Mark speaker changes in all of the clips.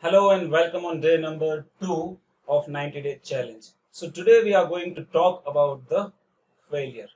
Speaker 1: Hello and welcome on day number 2 of 90-day challenge. So today we are going to talk about the failure.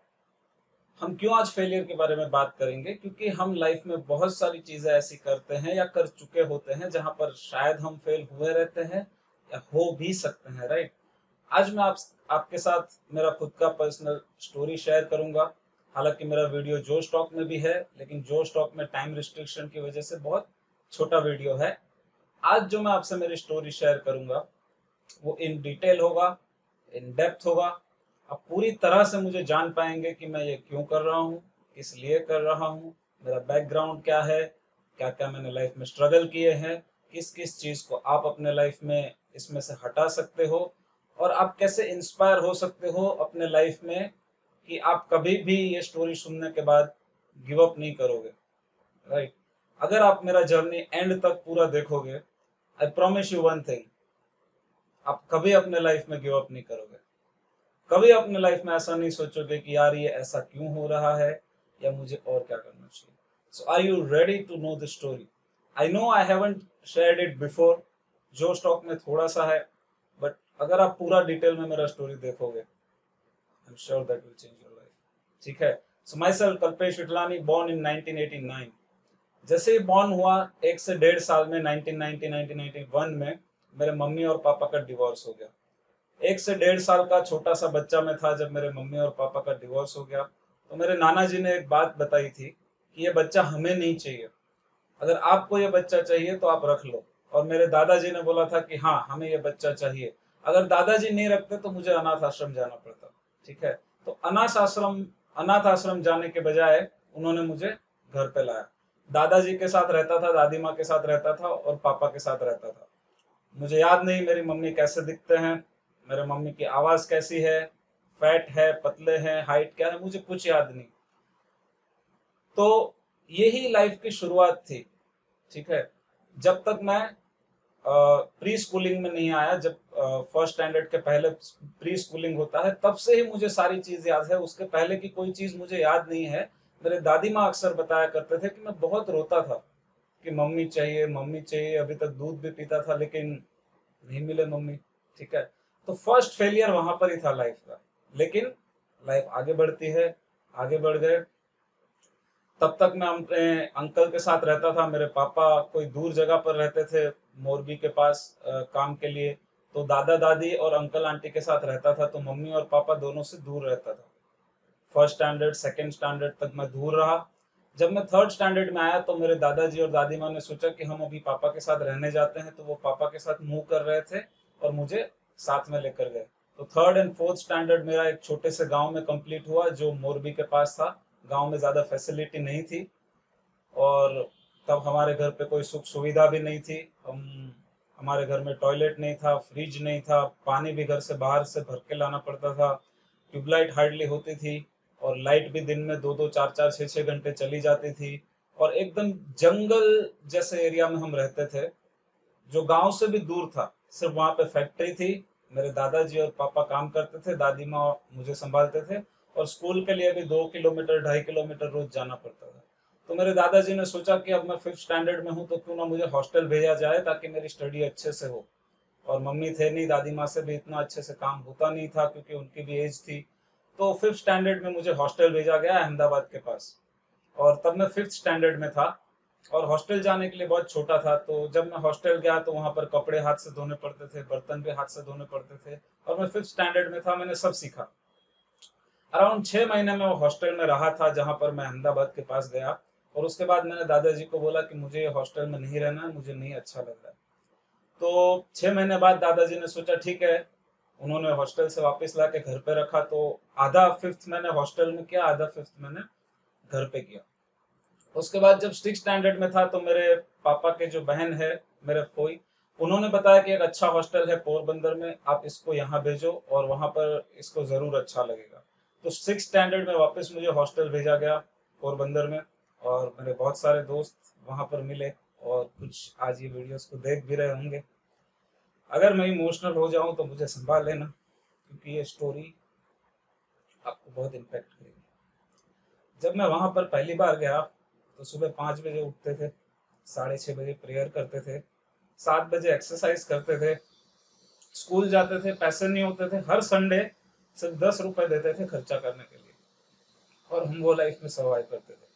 Speaker 1: हम क्यों आज failure के बारे में बात करेंगे? क्योंकि हम लाइफ में बहुत सारी चीजें ऐसी करते हैं या कर चुके होते हैं जहां पर शायद हम फेल हुए रहते हैं या हो भी सकते हैं, राइट? आज मैं आपके साथ मेरा खुद का पर्सनल स्टोरी शेयर करूंगा। हालांकि मेरा वीडियो जो स्टॉक में भी है, लेकिन जो स्टॉक में टाइम रिस्ट्रिक्शन की वजह से बहुत छोटा वीडियो है। आज जो मैं आपसे मेरी स्टोरी शेयर करूंगा वो इन डिटेल होगा, इन डेप्थ होगा। आप पूरी तरह से मुझे जान पाएंगे कि मैं ये क्यों कर रहा हूँ, किस लिए कर रहा हूँ, मेरा बैकग्राउंड क्या है, क्या क्या मैंने लाइफ में स्ट्रगल किए हैं, किस किस चीज को आप अपने लाइफ में इसमें से हटा सकते हो और आप कैसे इंस्पायर हो सकते हो अपने लाइफ में कि आप कभी भी ये स्टोरी सुनने के बाद गिव अप नहीं करोगे, राइट? अगर आप मेरा जर्नी एंड तक पूरा देखोगे, I promise you one thing, आप कभी अपने लाइफ में गिव अप नहीं करोगे। कभी अपने लाइफ में ऐसा नहीं सोचोगे कि यार ये ऐसा क्यों हो रहा है या मुझे और क्या करना चाहिए। So are you ready to know the story? I know I haven't shared it before, जो स्टॉक में थोड़ा सा है, बट अगर आप पूरा डिटेल में मेरा स्टोरी देखोगे, I am sure that will change your life. ठीक है? So myself Kalpesh Vitlani, born in 1989। जैसे ही बॉर्न हुआ, 1 से 1.5 साल में 1991 में मेरे मम्मी और पापा का डिवोर्स हो गया। 1 से 1.5 साल का छोटा सा बच्चा मैं था जब मेरे मम्मी और पापा का डिवोर्स हो गया। तो मेरे नाना जी ने एक बात बताई थी कि ये बच्चा हमें नहीं चाहिए, अगर आपको ये बच्चा चाहिए तो आप रख लो। और मेरे दादाजी ने बोला था कि हाँ, हमें ये बच्चा चाहिए। अगर दादाजी नहीं रखते तो मुझे अनाथ आश्रम जाना पड़ता। ठीक है? तो अनाथ आश्रम जाने के बजाय उन्होंने मुझे घर पे लाया। दादाजी के साथ रहता था, दादी माँ के साथ रहता था और पापा के साथ रहता था। मुझे याद नहीं मेरी मम्मी कैसे दिखते हैं, मेरे मम्मी की आवाज कैसी है, फैट है, पतले हैं, हाइट क्या है, मुझे कुछ याद नहीं। तो यही लाइफ की शुरुआत थी। ठीक है? जब तक मैं प्री स्कूलिंग में नहीं आया, जब फर्स्ट स्टैंडर्ड के पहले प्री स्कूलिंग होता है, तब से ही मुझे सारी चीज याद है। उसके पहले की कोई चीज मुझे याद नहीं है। मेरे दादी माँ अक्सर बताया करते थे कि मैं बहुत रोता था कि मम्मी चाहिए, मम्मी चाहिए। अभी तक दूध भी पीता था लेकिन नहीं मिले मम्मी। ठीक है? तो फर्स्ट फेलियर वहां पर ही था लाइफ का। लेकिन लाइफ आगे बढ़ती है, आगे बढ़ गए। तब तक मैं अपने अंकल के साथ रहता था। मेरे पापा कोई दूर जगह पर रहते थे, मोरबी के पास, काम के लिए। तो दादा दादी और अंकल आंटी के साथ रहता था, तो मम्मी और पापा दोनों से दूर रहता था। फर्स्ट स्टैंडर्ड, सेकंड स्टैंडर्ड तक मैं दूर रहा। जब मैं थर्ड स्टैंडर्ड में आया तो मेरे दादाजी और दादी माँ ने सोचा कि हम अभी पापा के साथ रहने जाते हैं, तो वो पापा के साथ मूव कर रहे थे और मुझे साथ में लेकर गए। तो थर्ड एंड फोर्थ स्टैंडर्ड मेरा एक छोटे से गांव में कंप्लीट हुआ जो मोरबी के पास था। गांव में ज्यादा फैसिलिटी नहीं थी और तब हमारे घर पे कोई सुख सुविधा भी नहीं थी। हमारे घर में टॉयलेट नहीं था, फ्रिज नहीं था, पानी भी घर से बाहर से भर के लाना पड़ता था, ट्यूबलाइट हार्डली होती थी और लाइट भी दिन में 2-2, 4-4, 6-6 घंटे चली जाती थी। और एकदम जंगल जैसे एरिया में हम रहते थे, जो गांव से भी दूर था। सिर्फ वहां पे फैक्ट्री थी, मेरे दादाजी और पापा काम करते थे, दादी माँ मुझे संभालते थे। और स्कूल के लिए भी 2 किलोमीटर 2.5 किलोमीटर रोज जाना पड़ता था। तो मेरे दादाजी ने सोचा कि अब मैं फिफ्थ स्टैंडर्ड में हूँ तो क्यों ना मुझे हॉस्टल भेजा जाए ताकि मेरी स्टडी अच्छे से हो। और मम्मी थे नहीं, दादी माँ से भी इतना अच्छे से काम होता नहीं था क्योंकि उनकी भी एज थी। तो फिफ्थ स्टैंडर्ड में मुझे हॉस्टल भेजा गया अहमदाबाद के पास। और तब मैं फिफ्थ स्टैंडर्ड में था और हॉस्टल जाने के लिए बहुत छोटा था। तो जब मैं हॉस्टल गया तो वहां पर कपड़े हाथ से धोने पड़ते थे, बर्तन भी हाथ से धोने पड़ते थे। और मैं फिफ्थ स्टैंडर्ड में था, मैंने सब सीखा। अराउंड 6 महीने में वो हॉस्टल में रहा था जहां पर मैं अहमदाबाद के पास गया। और उसके बाद मैंने दादाजी को बोला कि मुझे हॉस्टल में नहीं रहना है, मुझे नहीं अच्छा लग रहा है। तो 6 महीने बाद दादाजी ने सोचा ठीक है। उन्होंने हॉस्टल से वापस ला के घर पे रखा। तो आधा फिफ्थ मैंने हॉस्टल में किया, आधा फिफ्थ मैंने घर पे किया। उसके बाद जब सिक्स स्टैंडर्ड में था तो मेरे पापा के जो बहन है, मेरे फोई, उन्होंने बताया कि एक अच्छा हॉस्टल है पोरबंदर में, आप इसको यहाँ भेजो और वहां पर इसको जरूर अच्छा लगेगा। तो सिक्स स्टैंडर्ड में वापस मुझे हॉस्टल भेजा गया पोरबंदर में। और मेरे बहुत सारे दोस्त वहां पर मिले और कुछ आज ये वीडियोस को देख भी रहे होंगे। अगर मैं इमोशनल हो जाऊं तो मुझे संभाल लेना, क्योंकि ये स्टोरी आपको बहुत इम्पैक्ट करेगी। जब मैं वहां पर पहली बार गया तो सुबह 5 बजे उठते थे, 6:30 बजे प्रेयर करते थे, 7 बजे एक्सरसाइज करते थे, स्कूल जाते थे, पैसे नहीं होते थे, हर संडे सिर्फ 10 रुपए देते थे खर्चा करने के लिए, और हम वो लाइफ में सर्वाइव करते थे।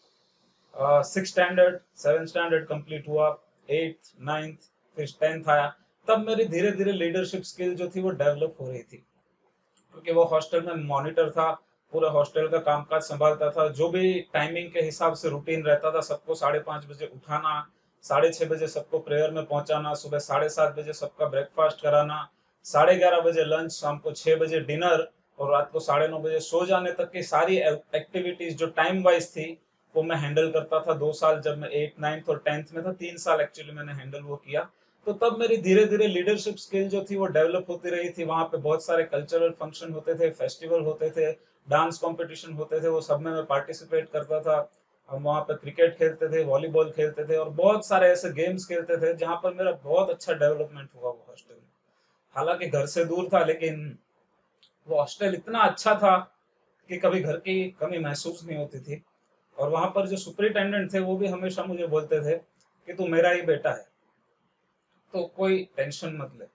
Speaker 1: 6 स्टैंडर्ड 7 स्टैंडर्ड कंप्लीट हुआ, 8th 9th, फिर 10th आया। तब मेरी धीरे धीरे लीडरशिप स्किल जो थी वो डेवलप हो रही थी, क्योंकि वो हॉस्टल में मॉनिटर था, पूरा हॉस्टल का कामकाज संभालता था। जो भी टाइमिंग के हिसाब से रूटीन रहता था, सबको 5:30 बजे उठाना, 6:30 बजे सबको प्रेयर में पहुंचाना, सुबह 7:30 बजे सबका ब्रेकफास्ट कराना, 11:30 बजे लंच, शाम को 6 बजे डिनर, और रात को 9:30 बजे सो जाने तक की सारी एक्टिविटीज जो टाइम वाइज थी वो मैं हैंडल करता था। 2 साल जब मैं 8th 9th और 10th में था, 3 साल एक्चुअली मैंने हैंडल वो किया। तो तब मेरी धीरे धीरे लीडरशिप स्किल जो थी वो डेवलप होती रही थी। वहां पे बहुत सारे कल्चरल फंक्शन होते थे, फेस्टिवल होते थे, डांस कंपटीशन होते थे, वो सब में मैं पार्टिसिपेट करता था। हम वहां पे क्रिकेट खेलते थे, वॉलीबॉल खेलते थे, और बहुत सारे ऐसे गेम्स खेलते थे जहां पर मेरा बहुत अच्छा डेवलपमेंट हुआ वो हॉस्टल में। हालांकि घर से दूर था, लेकिन वो हॉस्टल इतना अच्छा था कि कभी घर की कमी महसूस नहीं होती थी। और वहां पर जो सुपरिटेंडेंट थे वो भी हमेशा मुझे बोलते थे कि तू मेरा ही बेटा है, तो कोई टेंशन मत ले।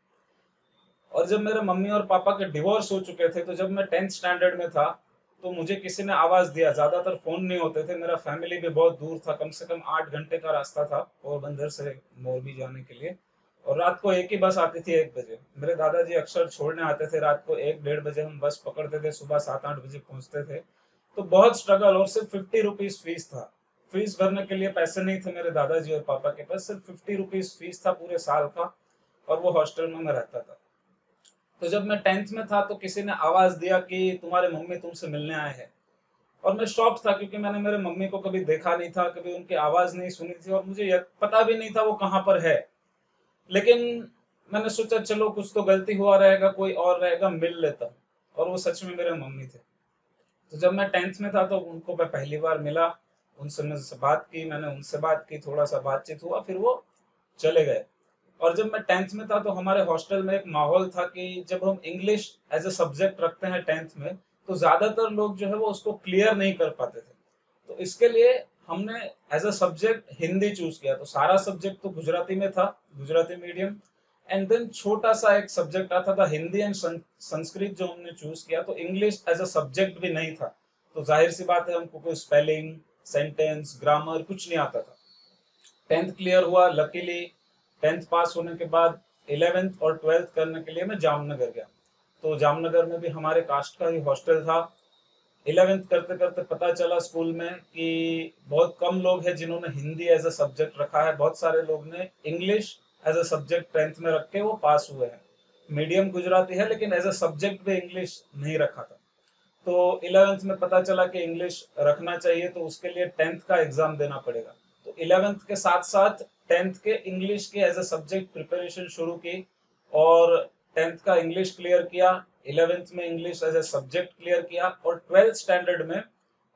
Speaker 1: और जब मेरे मम्मी और पापा के डिवोर्स हो चुके थे, तो जब मैं 10th स्टैंडर्ड में था, तो मुझे किसी ने आवाज दिया। ज्यादातर फोन नहीं होते थे, मेरा फैमिली भी बहुत दूर था, कम से कम 8 घंटे का रास्ता था पोरबंदर से मोरबी जाने के लिए। और रात को एक ही बस आती थी, 1 बजे। मेरे दादाजी अक्सर छोड़ने आते थे रात को 1 1:30 बजे, हम बस पकड़ते थे, सुबह 7 8 बजे पहुंचते थे। तो बहुत स्ट्रगल, और सिर्फ 50 रुपीज फीस था। फीस भरने के लिए पैसे नहीं थे मेरे दादाजी और पापा के पास, सिर्फ 50 रुपीज फीस था पूरे साल का। और वो हॉस्टल में मैं रहता था। तो जब मैं 10th में था, तो किसी ने आवाज दिया कि तुम्हारे मम्मी तुमसे मिलने आए हैं। और मैं शॉक था, क्योंकि मैंने मेरे मम्मी को कभी देखा नहीं था, कभी उनकी आवाज नहीं सुनी थी, और मुझे पता भी नहीं था वो कहाँ पर है। लेकिन मैंने सोचा चलो कुछ तो गलती हुआ रहेगा, कोई और रहेगा, मिल लेता हूँ। और वो सच में मेरे मम्मी थे। तो जब मैं 10th में था, तो उनको मैं पहली बार मिला, उनसे मैं बात की, मैंने उनसे बात की, थोड़ा सा बातचीत हुआ, फिर वो चले गए। और जब मैं 10th में था, तो हमारे हॉस्टल में एक माहौल था कि जब हम इंग्लिश एज ए सब्जेक्ट रखते हैं 10th में, तो ज्यादातर लोग जो है वो उसको क्लियर नहीं कर पाते थे। तो इसके लिए हमने as a subject Hindi choose किया। तो सारा सब्जेक्ट तो गुजराती में था, गुजराती मीडियम। एंड देन छोटा सा एक सब्जेक्ट आता था हिंदी एंड संस्कृत, जो हमने चूज किया। तो इंग्लिश एज अ सब्जेक्ट भी नहीं था। तो जाहिर सी बात है, हमको कोई स्पेलिंग, सेंटेंस, ग्रामर कुछ नहीं आता था। 10th क्लियर हुआ लकीली। 10th पास होने के बाद 11th और 12th करने के लिए मैं जामनगर गया। तो जामनगर में भी हमारे कास्ट का ही हॉस्टल था। 11th करते करते पता चला स्कूल में कि बहुत कम लोग हैं जिन्होंने हिंदी एज अ सब्जेक्ट रखा है, बहुत सारे लोग ने English as a subject 10th में रख के वो पास हुए हैं। मीडियम गुजराती है, लेकिन एज अ सब्जेक्ट भी इंग्लिश नहीं रखा था। तो 11th में पता चला कि इंग्लिश रखना चाहिए, तो उसके लिए 10th का एग्जाम देना पड़ेगा। तो 11th के साथ साथ 10th के इंग्लिश के एज अ सब्जेक्ट प्रिपरेशन शुरू की, और 10th का इंग्लिश क्लियर किया, 11th में English as a subject clear किया, और 12th स्टैंडर्ड में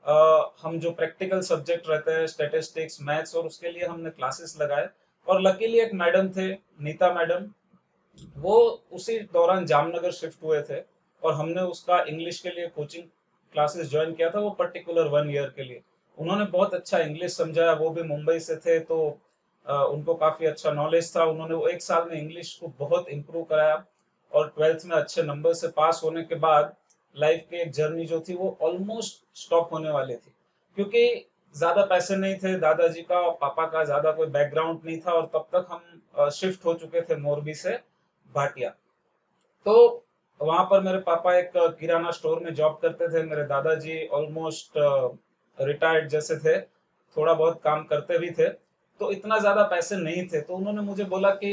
Speaker 1: हम जो प्रैक्टिकल सब्जेक्ट रहते हैं, स्टेटिस्टिक्स, मैथ्स, और उसके लिए हमने क्लासेस लगाए। और लकीली एक मैडम थे, नीता मैडम, वो उसी दौरान जामनगर शिफ्ट हुए थे, और हमने उसका इंग्लिश के लिए कोचिंग क्लासेस ज्वाइन किया था, वो पर्टिकुलर 1 ईयर के लिए। उन्होंने बहुत अच्छा इंग्लिश समझाया, वो भी मुंबई से थे, तो उनको काफी अच्छा नॉलेज था। उन्होंने वो 1 साल में इंग्लिश को बहुत इम्प्रूव कराया। और 12th में अच्छे नंबर से पास होने के बाद लाइफ की एक जर्नी जो थी वो ऑलमोस्ट स्टॉप होने वाली थी, क्योंकि ज्यादा पैसे नहीं थे दादाजी का और पापा का, ज्यादा कोई बैकग्राउंड नहीं था, और तब तक हम शिफ्ट हो चुके थे मोरबी से भाटिया। तो वहां पर मेरे पापा एक किराना स्टोर में जॉब करते थे, मेरे दादाजी ऑलमोस्ट रिटायर्ड जैसे थे, थोड़ा बहुत काम करते भी थे। तो इतना ज्यादा पैसे नहीं थे, तो उन्होंने मुझे बोला कि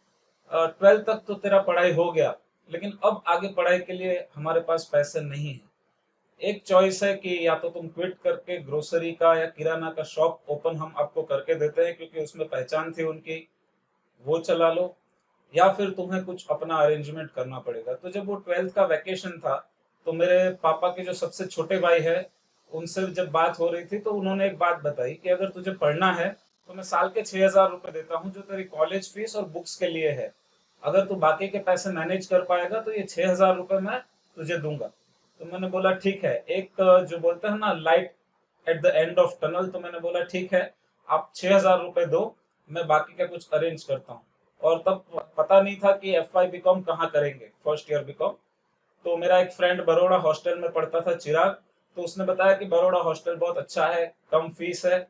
Speaker 1: 12th तक तो तेरा पढ़ाई हो गया, लेकिन अब आगे पढ़ाई के लिए हमारे पास पैसे नहीं है। एक चॉइस है कि या तो तुम क्विट करके ग्रोसरी का या किराना का शॉप ओपन हम आपको करके देते हैं, क्योंकि उसमें पहचान थी उनकी, वो चला लो, या फिर तुम्हें कुछ अपना अरेंजमेंट करना पड़ेगा। तो जब वो 12th का वैकेशन था, तो मेरे पापा के जो सबसे छोटे भाई है, उनसे जब बात हो रही थी, तो उन्होंने एक बात बताई कि अगर तुझे पढ़ना है, तो मैं साल के 6,000 रुपए देता हूँ जो तेरी कॉलेज फीस और बुक्स के लिए है। अगर तू बाकी के पैसे मैनेज कर पाएगा, तो ये 6,000 रुपए मैं तुझे दूंगा। तो मैंने बोला ठीक है, एक जो बोलते हैं ना light at the end of tunnel, तो मैंने बोला ठीक है, आप 6,000 रुपए दो, मैं बाकी का कुछ अरेंज करता हूँ। और तब पता नहीं था कि एफ वाई बीकॉम कहाँ करेंगे, फर्स्ट ईयर बीकॉम। तो मेरा एक फ्रेंड बड़ौदा हॉस्टल में पढ़ता था, चिराग, तो उसने बताया कि बड़ौदा हॉस्टल बहुत अच्छा है, कम फीस है,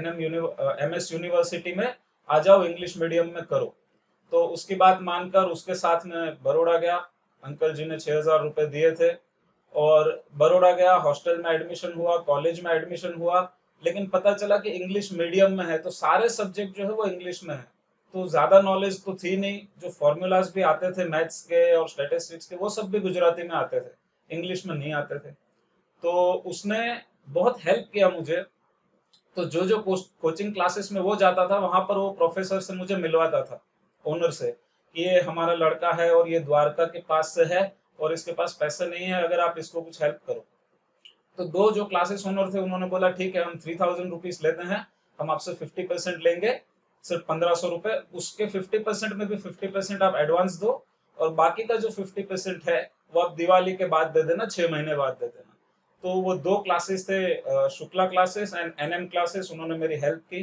Speaker 1: एमएस यूनिवर्सिटी में आ जाओ, इंग्लिश मीडियम में करो। तो उसकी बात मानकर उसके साथ में बड़ौदा गया। अंकल जी ने 6,000 रुपए दिए थे और बड़ौदा गया, हॉस्टल में एडमिशन हुआ, कॉलेज में एडमिशन हुआ। लेकिन पता चला कि इंग्लिश मीडियम में है तो सारे सब्जेक्ट जो है वो इंग्लिश में है। तो ज्यादा नॉलेज तो थी नहीं, जो फॉर्मूलाज भी आते थे मैथ्स के और स्टैटिस्टिक्स के वो सब भी गुजराती में आते थे, इंग्लिश में नहीं आते थे। तो उसने बहुत हेल्प किया मुझे। तो जो जो कोचिंग क्लासेस में वो जाता था वहां पर वो प्रोफेसर से मुझे मिलवाता था, ओनर से, कि ये हमारा लड़का है और ये द्वारका के पास से है और इसके पास पैसे नहीं है, अगर आप इसको कुछ हेल्प करो। तो दो जो क्लासेस ओनर थे उन्होंने बोला ठीक है, हम 3,000 रुपीज लेते हैं, हम आपसे 50% लेंगे, सिर्फ 1,500 रुपए। उसके 50% में भी 50% आप एडवांस दो और बाकी का जो 50% है वो आप दिवाली के बाद दे देना, 6 महीने बाद दे देना। तो वो दो क्लासेस थे, Shukla classes and NM classes, उन्होंने मेरी हेल्प की।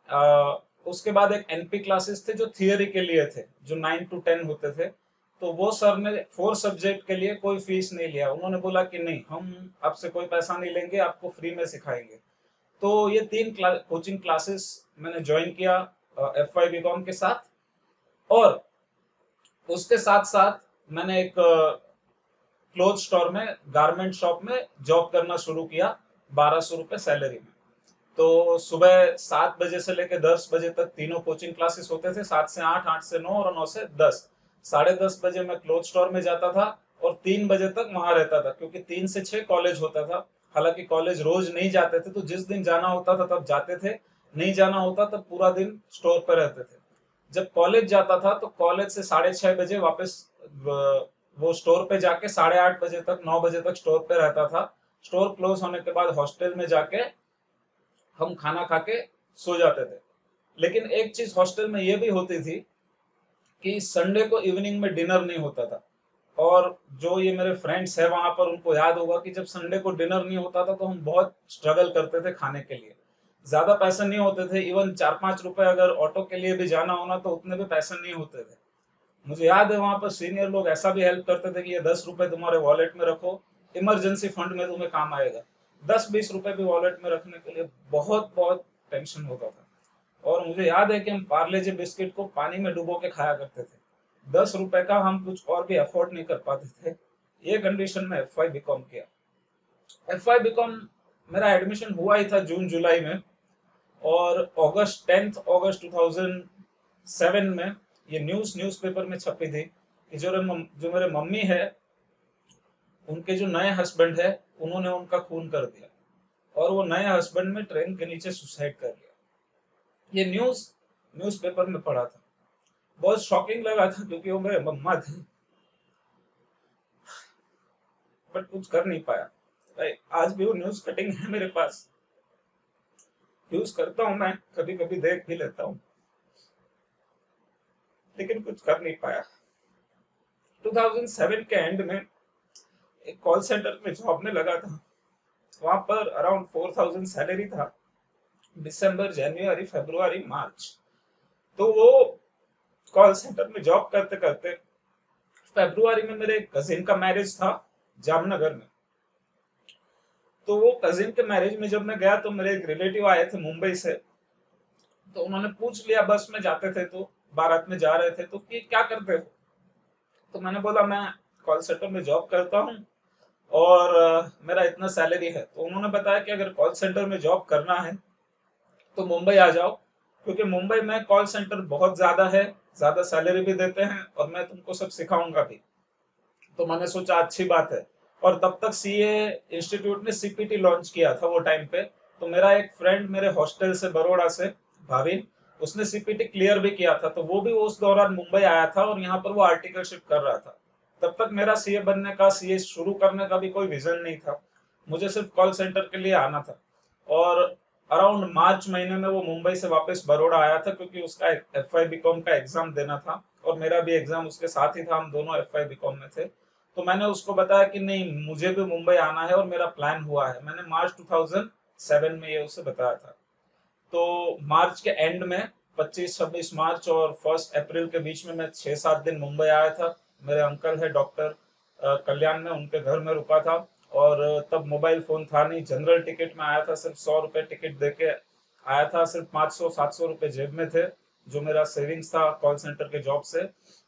Speaker 1: उसके बाद एक एनपी क्लासेस थे जो थियोरी के लिए थे, जो 9 to 10 होते थे। तो वो सर ने 4 सब्जेक्ट के लिए कोई फीस नहीं लिया, उन्होंने बोला कि नहीं, हम आपसे कोई पैसा नहीं लेंगे, आपको फ्री में सिखाएंगे। तो ये 3 कोचिंग क्लासेस मैंने ज्वाइन किया एफ वाई बीकॉम के साथ। और उसके साथ साथ मैंने एक क्लोथ स्टोर में, गारमेंट शॉप में जॉब करना शुरू किया, 1,200 रुपए सैलरी में। तो सुबह 7 बजे से लेकर 10 बजे तक तीनों कोचिंग क्लासेस होते थे, 7 से 8, 8 से 9 और 9 से 10। 10:30 बजे मैं क्लोथ स्टोर में जाता था और 3 बजे तक वहां रहता था, क्योंकि 3 से 6 कॉलेज होता था। हालांकि कॉलेज रोज नहीं जाते थे, तो जिस दिन जाना होता था तब जाते थे, नहीं जाना होता तब पूरा दिन स्टोर पर रहते थे। जब कॉलेज जाता था तो कॉलेज से 6:30 बजे वापस वो स्टोर पे जाके 8:30 बजे तक, 9 बजे तक स्टोर पे रहता था। स्टोर क्लोज होने के बाद हॉस्टल में जाके हम खाना खा के सो जाते थे। लेकिन एक चीज हॉस्टल में ये भी होती थी कि संडे को इवनिंग में डिनर नहीं होता था। और जो ये मेरे फ्रेंड्स हैं वहां पर, उनको याद होगा कि जब संडे को डिनर नहीं होता था तो हम बहुत स्ट्रगल करते थे खाने के लिए। ज्यादा पैसे नहीं होते थे, इवन 4-5 रुपए अगर ऑटो के लिए भी जाना होना तो उतने भी पैसे नहीं होते थे। मुझे याद है वहां पर सीनियर लोग ऐसा भी हेल्प करते थे कि ये 10 रुपए तुम्हारे वॉलेट में रखो, इमरजेंसी फंड में तुम्हें काम आएगा। 10-20 रुपए भी वॉलेट में रखने के लिए बहुत बहुत टेंशन होता था। और मुझे याद है कि हम पार्ले जी बिस्किट को पानी में डुबो के खाया करते थे। 10 रुपए का हम कुछ और भी अफोर्ड नहीं कर पाते थे। ये कंडीशन में एफ वाई बीकॉम किया। एफ वाई बीकॉम मेरा एडमिशन हुआ ही था जून जुलाई में। और अगस्त 10 अगस्त 2007 में ये न्यूज़पेपर में छपी थी कि जो मेरे मम्मी है, उनके जो नए हस्बैंड है, उन्होंने उनका खून कर दिया और वो नए हस्बैंड में ट्रेन के नीचे सुसाइड कर लिया। ये न्यूज़पेपर में पढ़ा था। बहुत शॉकिंग लगा था क्योंकि वो मेरे मम्मा थे, बट कुछ कर नहीं पाया। आज भी वो न्यूज कटिंग है मेरे पास, यूज करता हूँ, मैं कभी कभी देख भी लेता हूँ, लेकिन कुछ कर नहीं पाया। 2007 के एंड में एक कॉल सेंटर में जॉब में लगा था। वहां पर अराउंड 4,000 सैलरी था, दिसंबर, जनवरी, फरवरी, मार्च। तो वो कॉल सेंटर में जॉब करते करते फरवरी में मेरे कजिन का मैरिज था जामनगर में। तो वो कजिन के मैरिज में जब मैं गया तो मेरे एक रिलेटिव आए थे मुंबई से। तो उन्होंने पूछ लिया, बस में जाते थे तो बारात में जा रहे थे तो कि क्या करते हो। तो मैंने बोला मैं कॉल सेंटर में जॉब करता हूँ और मेरा इतना सैलरी है। तो उन्होंने बताया कि अगर कॉल सेंटर में जॉब करना है तो मुंबई आ जाओ, क्योंकि मुंबई में कॉल सेंटर बहुत ज्यादा है, ज्यादा सैलरी भी देते हैं और मैं तुमको सब सिखाऊंगा भी। तो मैंने सोचा अच्छी बात है। और तब तक सीए इंस्टीट्यूट ने सीपीटी लॉन्च किया था वो टाइम पे। तो मेरा एक फ्रेंड मेरे हॉस्टल से, बड़ौदा से, भाविन, उसने सीपीटी क्लियर भी किया था। तो वो भी उस दौरान मुंबई आया था और यहाँ पर वो आर्टिकलशिप कर रहा था। तब तक मेरा सीए बनने का, सीए शुरू करने का भी कोई विजन नहीं था, मुझे सिर्फ कॉल सेंटर के लिए आना था। और अराउंड मार्च महीने में वो मुंबई से वापस बड़ौदा आया था, क्योंकि उसका एफ वाई बीकॉम का एग्जाम देना था और मेरा भी एग्जाम उसके साथ ही था, हम दोनों एफ वाई बीकॉम में थे। तो मैंने उसको बताया कि नहीं, मुझे भी मुंबई आना है और मेरा प्लान हुआ है। मैंने मार्च 2007 में ये उसे बताया था। तो मार्च के एंड में 25-26 मार्च और 1 अप्रैल के बीच में मैं 6-7 दिन मुंबई आया था। मेरे अंकल है डॉक्टर कल्याण में, उनके घर में रुका था। और तब मोबाइल फोन था नहीं, जनरल टिकट में आया था, सिर्फ 100 रुपए टिकट देके आया था। सिर्फ 500-700 रुपए जेब में थे, जो मेरा सेविंग्स था कॉल सेंटर के जॉब से।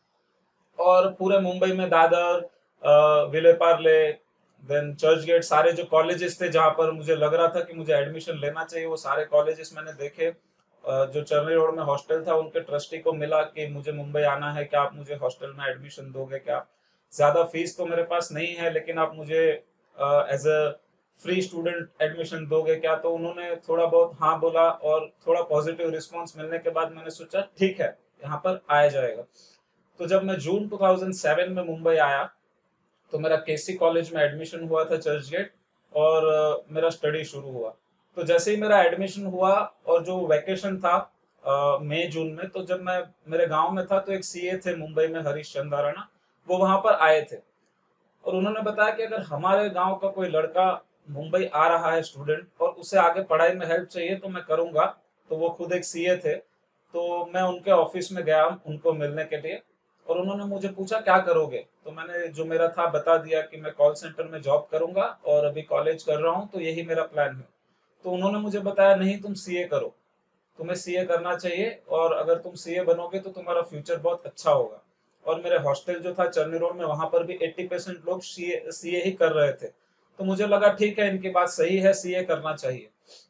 Speaker 1: और पूरे मुंबई में Dadar, Vile Parle, then Churchgate, सारे जो कॉलेजेस थे जहां पर मुझे लग रहा था कि मुझे एडमिशन लेना चाहिए, वो सारे कॉलेजेस मैंने देखे। जो चर्नी रोड में हॉस्टल था, उनके ट्रस्टी को मिला कि मुझे मुंबई आना है, क्या आप मुझे हॉस्टल में एडमिशन दोगे क्या? ज्यादा फीस तो मेरे पास नहीं है, लेकिन आप मुझे as a free student admission दोगे क्या? तो उन्होंने थोड़ा बहुत हाँ बोला, और थोड़ा पॉजिटिव रिस्पॉन्स मिलने के बाद मैंने सोचा ठीक है, यहाँ पर आया जाएगा। तो जब मैं जून 2007 में मुंबई आया, तो मेरा केसी कॉलेज में एडमिशन हुआ था, चर्च गेट। और मेरा स्टडी शुरू हुआ। तो जैसे ही मेरा एडमिशन हुआ, और जो वैकेशन था मई जून में, तो जब मैं मेरे गांव में था, तो एक सीए थे मुंबई में, हरीश चंदाराना, वो वहां पर आए थे। और उन्होंने बताया कि अगर हमारे गांव का कोई लड़का मुंबई आ रहा है स्टूडेंट, और उसे आगे पढ़ाई में हेल्प चाहिए, तो मैं करूंगा। तो वो खुद एक सीए थे। तो मैं उनके ऑफिस में गया उनको मिलने के लिए। और उन्होंने मुझे पूछा क्या करोगे, तो मैंने जो मेरा था बता दिया कि मैं कॉल सेंटर में जॉब करूंगा और अभी कॉलेज कर रहा हूँ, तो यही मेरा प्लान है। तो उन्होंने मुझे बताया नहीं, तुम सीए करो, तुम्हें सीए करना चाहिए, और अगर तुम सीए बनोगे तो तुम्हारा फ्यूचर बहुत अच्छा होगा। और मेरे हॉस्टल जो था चर्नी रोड में, वहां पर भी 80% लोग सीए सीए ही कर रहे थे। तो मुझे लगा ठीक है, इनकी बात सही है, सीए करना चाहिए।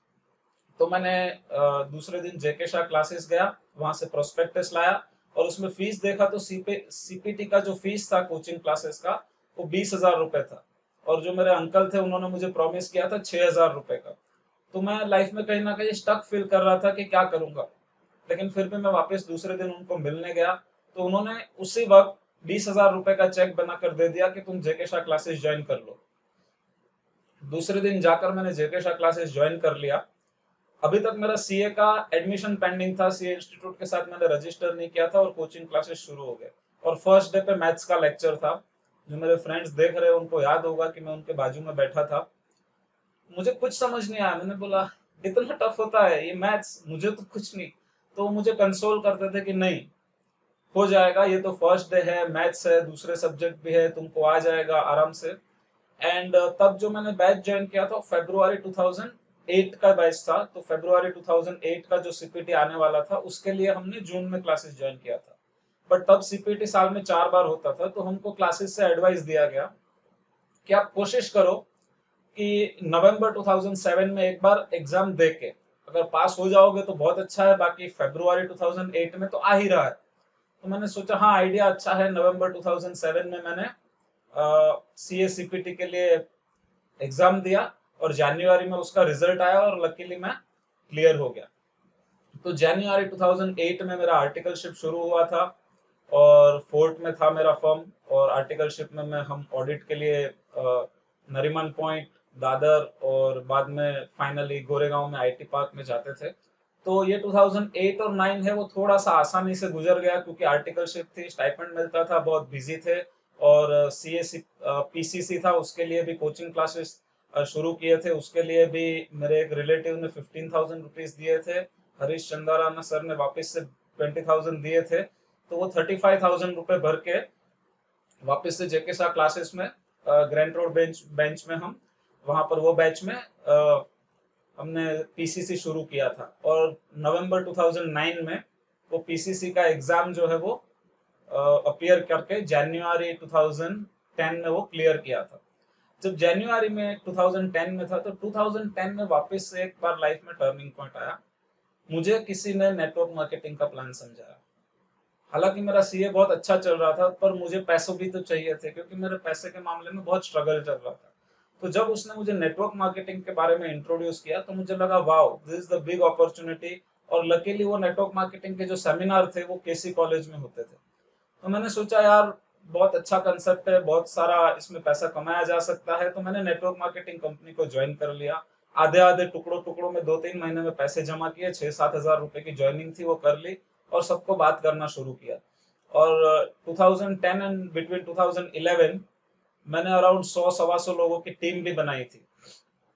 Speaker 1: तो मैंने दूसरे दिन जेके शाह क्लासेस गया, वहां से प्रोस्पेक्टस लाया, और उसमें फीस देखा तो सीपीटी का जो फीस था कोचिंग क्लासेस का, वो 20,000 रुपए था। और जो मेरे अंकल थे, उन्होंने मुझे प्रॉमिस किया था 6,000 रुपए का। तो मैं लाइफ में कहीं ना कहीं स्टक फील कर रहा था कि क्या करूंगा। लेकिन फिर भी मैं वापस दूसरे दिन उनको मिलने गया, तो उन्होंने उसी वक्त 20,000 रुपए का चेक बनाकर दे दिया कि तुम जेके शाह क्लासेस ज्वाइन कर लो। दूसरे दिन जाकर मैंने जेके शाह क्लासेस ज्वाइन कर लिया। अभी तक मेरा सीए का एडमिशन पेंडिंग था, सीए इंस्टीट्यूट के साथ मैंने रजिस्टर नहीं किया था, और कोचिंग क्लासेस शुरू हो गए। और फर्स्ट डे पे मैथ्स का लेक्चर था। जो मेरे फ्रेंड्स देख रहे हैं उनको याद होगा कि मैं उनके बाजू में बैठा था। मुझे कुछ समझ नहीं आया, मैंने बोला इतना टफ होता है ये मैथ्स, मुझे तो कुछ नहीं। तो वो मुझे कंसोल करते थे कि नहीं, हो जाएगा, ये तो फर्स्ट डे है, मैथ्स है, दूसरे सब्जेक्ट भी है, तुमको आ जाएगा आराम से। एंड तब जो मैंने बैच ज्वाइन किया था, फरवरी 2008 का बैच था। तो फरवरी 2008 का जो सीपीटी आने वाला था, उसके लिए हमने जून में क्लासेस ज्वाइन किया था। बट तब सीपीटी साल में 4 बार होता था, तो हमको क्लासेस से एडवाइस दिया गया कि आप कोशिश करो कि नवंबर 2007 में एक बार एग्जाम दे के, अगर पास हो जाओगे तो बहुत अच्छा है, बाकी फरवरी 2008 में तो आ ही रहा है। तो मैंने सोचा हाँ, आइडिया अच्छा है। नवंबर 2007 में मैंने सीए सीपीटी के लिए एग्जाम दिया, और जनवरी में उसका रिजल्ट आया, और लकीली मैं क्लियर हो गया। तो जनवरी 2008 में मेरा आर्टिकलशिप शुरू हुआ था, और फोर्ट में था मेरा फर्म। और आर्टिकलशिप में मैं हम ऑडिट के लिए नरीमन पॉइंट, दादर, और बाद में फाइनली गोरेगांव में आईटी पार्क में जाते थे। तो ये 2008 और 9 है, वो थोड़ा सा आसानी से गुजर गया, क्योंकि आर्टिकलशिप थी, स्टाइपेंड मिलता था, बहुत बिजी थे। और सीएसी पीसीसी था, उसके लिए भी कोचिंग क्लासेस शुरू किए थे। उसके लिए भी मेरे एक रिलेटिव ने 15,000 रुपीज दिए थे, हरीश चंदाराना सर ने वापस से 20,000 दिए थे। तो वो 35,000 रुपए भर के वापस से जेके शाह क्लासेस में, ग्रैंड रोड बेंच बेंच में, हम वहां पर वो बैच में हमने पीसीसी शुरू किया था। और नवंबर 2009 में वो पीसीसी का एग्जाम जो है वो अपीयर करके जनवरी 2010 में वो क्लियर किया था। जब जनवरी में 2010 में था, तो 2010 में वापस से एक बार लाइफ में टर्निंग पॉइंट आया। मुझे किसी ने नेटवर्क मार्केटिंग का प्लान समझाया। हालांकि मेरा सीए बहुत अच्छा चल रहा था, पर मुझे पैसों भी तो चाहिए थे, क्योंकि मेरे पैसे के मामले में बहुत स्ट्रगल चल रहा था। तो जब उसने मुझे नेटवर्क मार्केटिंग के बारे में इंट्रोड्यूस किया, तो मुझे लगा wow, this is the big opportunity. और लकीली वो नेटवर्क मार्केटिंग के जो सेमिनार थे, वो केसी कॉलेज में होते थे। तो मैंने सोचा यार, बहुत अच्छा कंसेप्ट है, बहुत सारा इसमें पैसा कमाया जा सकता है। तो मैंने नेटवर्क मार्केटिंग कंपनी को ज्वाइन कर लिया। आधे आधे टुकड़ों टुकड़ों में 2-3 महीने में पैसे जमा किए, 6-7 हजार रुपए की ज्वाइनिंग थी, वो कर ली। और सबको बात करना शुरू किया। और 2010 एंड बिटवीन 2011 मैंने अराउंड 100 सवा 100 लोगों की टीम भी बनाई थी।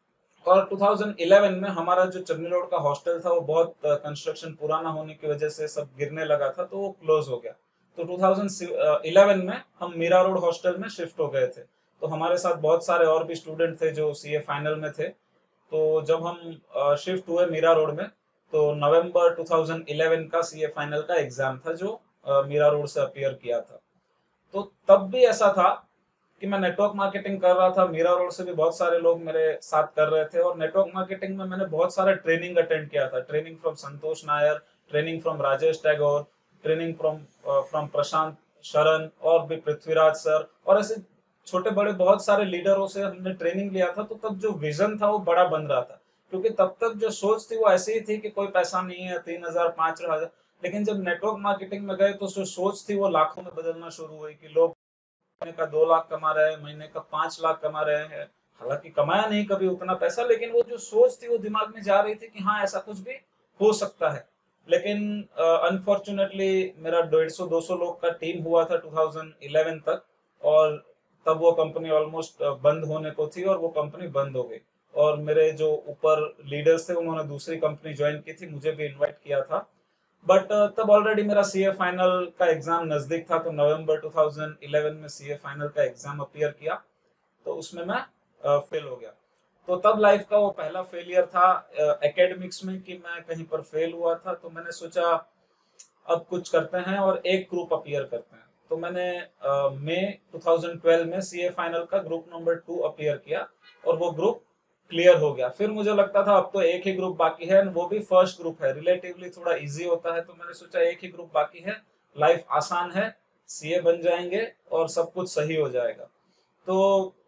Speaker 1: और 2011 में हमारा जो चंदनी रोड का हॉस्टल था वो बहुत कंस्ट्रक्शन पुराना होने की वजह से सब गिरने लगा था, तो वो क्लोज हो गया। तो 2011 में हम मीरा रोड हॉस्टल में शिफ्ट हो गए थे। तो हमारे साथ बहुत सारे और भी स्टूडेंट थे जो सीए फाइनल में थे। तो जब हम शिफ्ट हुए मीरा रोड में, तो नवंबर 2011 का सीए फाइनल का एग्जाम था जो मीरा रोड से अपीयर किया था। तो तब भी ऐसा था कि मैं नेटवर्क मार्केटिंग कर रहा था, मीरा रोड से भी बहुत सारे लोग मेरे साथ कर रहे थे, और नेटवर्क मार्केटिंग में मैंने बहुत सारे ट्रेनिंग अटेंड किया था। Training from Santosh Nair, training from Rajesh Tagore, training from from Prashant Sharan और भी पृथ्वीराज सर, और ऐसे छोटे बड़े बहुत सारे लीडरों से हमने ट्रेनिंग लिया था। तो तब जो विजन था वो बड़ा बन रहा था, क्योंकि तब तक जो सोच थी वो ऐसी ही थी कि कोई पैसा नहीं है, 3,000 5,000। लेकिन जब नेटवर्क मार्केटिंग में गए तो जो सोच थी वो लाखों में बदलना शुरू हुई कि लोग महीने का 2 लाख कमा रहे हैं, महीने का 5 लाख कमा रहे हैं। हालांकि कमाया नहीं कभी उतना पैसा, लेकिन वो जो सोच थी वो दिमाग में जा रही थी कि हाँ ऐसा कुछ भी हो सकता है। लेकिन अनफॉर्चुनेटली मेरा 150-200 लोग का टीम हुआ था 2011 तक, और तब वो कंपनी ऑलमोस्ट बंद होने को थी, और वो कंपनी बंद हो गई। और मेरे जो ऊपर लीडर्स थे उन्होंने दूसरी कंपनी ज्वाइन की थी, मुझे भी इनवाइट किया था। बट तब ऑलरेडी मेरा सीए फाइनल का एग्जाम नजदीक था, तो नवंबर 2011 में सीए फाइनल का एग्जाम अपीयर किया, तो उसमें मैं फेल हो गया। तो तब लाइफ का वो पहला फेलियर था एकेडमिक्स में कि मैं कहीं पर फेल हुआ था। तो मैंने सोचा अब कुछ करते हैं और एक ग्रुप अपीयर करते हैं। तो मैंने मई 2012 में सीए फाइनल का ग्रुप नंबर 2 अपीयर किया, और वो ग्रुप क्लियर हो गया। फिर मुझे लगता था अब तो एक ही ग्रुप बाकी है, वो भी फर्स्ट ग्रुप है, रिलेटिवली थोड़ा इजी होता है। तो मैंने सोचा एक ही ग्रुप बाकी है, लाइफ आसान है, सीए बन जाएंगे और सब कुछ सही हो जाएगा। तो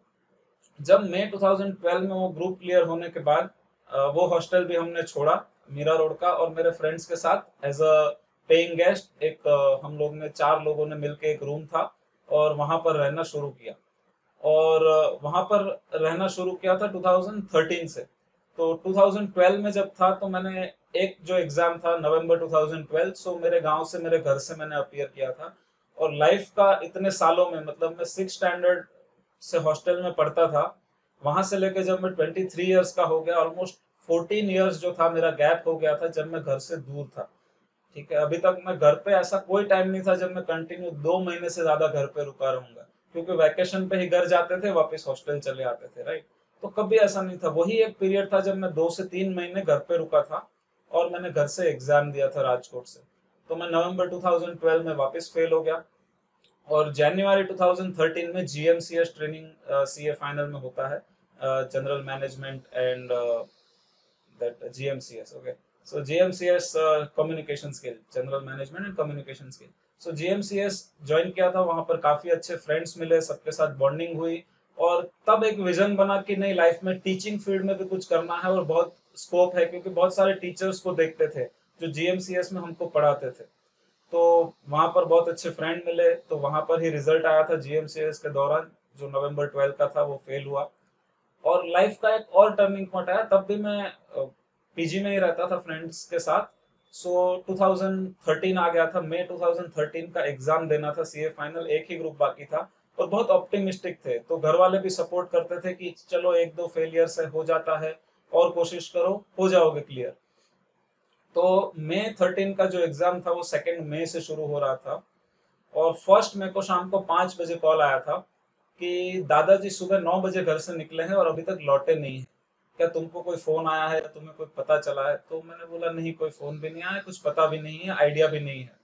Speaker 1: जब मई 2012 में वो ग्रुप क्लियर होने के बाद वो हॉस्टल भी हमने छोड़ा मीरा रोड का, और मेरे फ्रेंड्स के साथ एज अ पेइंग गेस्ट एक हम लोग ने 4 लोगों ने मिलके एक रूम था और वहां पर रहना शुरू किया। और वहां पर रहना शुरू किया था 2013 से। तो 2012 में जब था तो मैंने एक जो एग्जाम था नवंबर 2012, सो मेरे गांव से मेरे घर से मैंने अपीयर किया था। और लाइफ का इतने सालों में, मतलब मैं 6 स्टैंडर्ड से हॉस्टल में पढ़ता था, वहां से लेकर जब मैं 23 ईयर्स का हो गया, ऑलमोस्ट 14 ईयर्स जो था मेरा गैप हो गया था जब मैं घर से दूर था। ठीक है, अभी तक मैं घर पे ऐसा कोई टाइम नहीं था जब मैं कंटिन्यू 2 महीने से ज्यादा घर पे रुका रहूंगा, क्योंकि वैकेशन पे ही घर जाते थे, वापस हॉस्टल चले आते थे, राइट। तो कभी ऐसा नहीं था, वही एक पीरियड था जब मैं 2 से 3 महीने घर पे रुका था, और मैंने घर से एग्जाम दिया था राजकोट से। तो मैं नवंबर 2012 में वापस फेल हो गया, और जनवरी 2013 में जीएमसीएस ट्रेनिंग सीए फाइनल में होता है, general management and that GMCS. Okay, so GMCS communication skill, general management and communication skill. So GMCS join किया था, वहां पर काफी अच्छे फ्रेंड्स मिले, सबके साथ बॉन्डिंग हुई, और तब एक विजन बना कि नहीं लाइफ में टीचिंग फील्ड में भी कुछ करना है और बहुत स्कोप है, क्योंकि बहुत सारे टीचर्स को देखते थे जो जीएमसीएस में हमको पढ़ाते थे। तो वहां पर बहुत अच्छे फ्रेंड मिले, तो वहां पर ही रिजल्ट आया था जीएमसीएस के दौरान, जो नवंबर 12 का था वो फेल हुआ। और लाइफ का एक और टर्निंग पॉइंट आया, तब भी मैं पीजी में ही रहता था फ्रेंड्स के साथ। सो 2013 आ गया था, मई 2013 का एग्जाम देना था सीए फाइनल, एक ही ग्रुप बाकी था, और बहुत ऑप्टिमिस्टिक थे। तो घर वाले भी सपोर्ट करते थे कि चलो एक दो फेलियर से हो जाता है, और कोशिश करो, हो जाओगे क्लियर। तो मई 13 का जो एग्जाम था वो 2 मई से शुरू हो रहा था, और फर्स्ट मई को शाम को 5 बजे कॉल आया था कि दादाजी सुबह 9 बजे घर से निकले हैं और अभी तक लौटे नहीं है, क्या तुमको कोई फोन आया है या तुम्हें कोई पता चला है? तो मैंने बोला नहीं, कोई फोन भी नहीं आया, कुछ पता भी नहीं है, आइडिया भी नहीं है।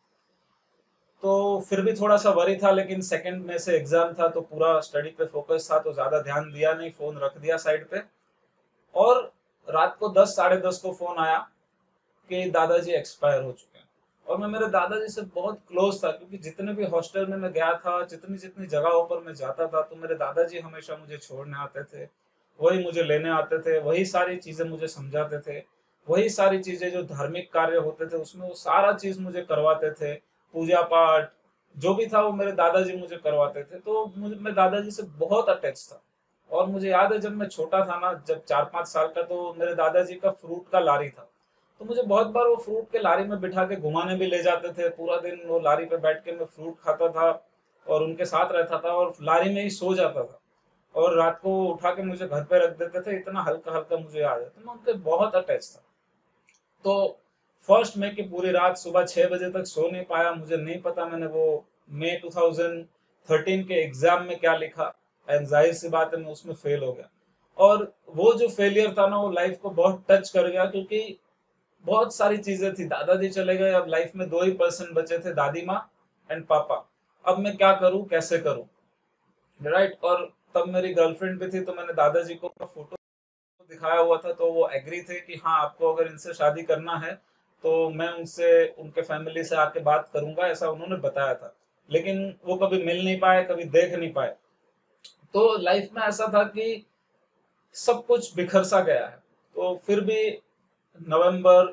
Speaker 1: तो फिर भी थोड़ा सा वरी था, लेकिन सेकंड में से एग्जाम था तो पूरा स्टडी पे फोकस था, तो ज्यादा ध्यान दिया नहीं, फोन रख दिया साइड पे। और रात को 10 साढ़े 10 को फोन आया कि दादाजी एक्सपायर हो चुके हैं। और मैं मेरे दादाजी से बहुत क्लोज था, क्योंकि जितने भी हॉस्टल में मैं गया था, जितनी जितनी जगहों पर मैं जाता था, तो मेरे दादाजी हमेशा मुझे छोड़ने आते थे, वही मुझे लेने आते थे, वही सारी चीजें मुझे समझाते थे, वही सारी चीजें जो धार्मिक कार्य होते थे उसमें वो सारा चीज मुझे करवाते थे, पूजा पाठ जो भी था वो मेरे दादाजी मुझे करवाते थे। तो मुझे मैं दादाजी से बहुत अटैच था। और मुझे याद है जब मैं छोटा था ना, जब 4-5 साल का, तो मेरे दादाजी का फ्रूट का लारी था। तो मुझे बहुत बार वो फ्रूट के लारी में बिठा के घुमाने भी ले जाते थे, पूरा दिन वो लारी पे बैठ के मैं फ्रूट खाता था और उनके साथ रहता था और लारी में ही सो जाता था। और रात को उठा के मुझे घर पे रख देते थे, इतना हल्का हल्का मुझे याद है, तो मैं उनके बहुत अटैच था। तो फर्स्ट मई की पूरी रात सुबह 6 बजे तक सो नहीं पाया, मुझे नहीं पता मैंने वो मई 2013 के एग्जाम में क्या लिखा, एंड जाहिर सी बात है मैं उसमें फेल हो गया। और वो जो फेलियर था ना, वो लाइफ को बहुत टच कर गया, क्योंकि बहुत सारी चीजें थी, दादाजी चले गए, अब लाइफ में दो ही पर्सन बचे थे, दादी माँ एंड पापा। अब मैं क्या करूं, कैसे करूं, राइट। और तब मेरी गर्लफ्रेंड भी थी, तो मैंने दादाजी को फोटो दिखाया हुआ था, तो वो एग्री थे कि हाँ आपको अगर इनसे शादी करना है तो मैं उनसे, उनके फैमिली से आके बात करूंगा, ऐसा उन्होंने बताया था। लेकिन वो कभी मिल नहीं पाए, कभी देख नहीं पाए। तो लाइफ में ऐसा था कि सब कुछ बिखर सा गया है। तो फिर भी नवंबर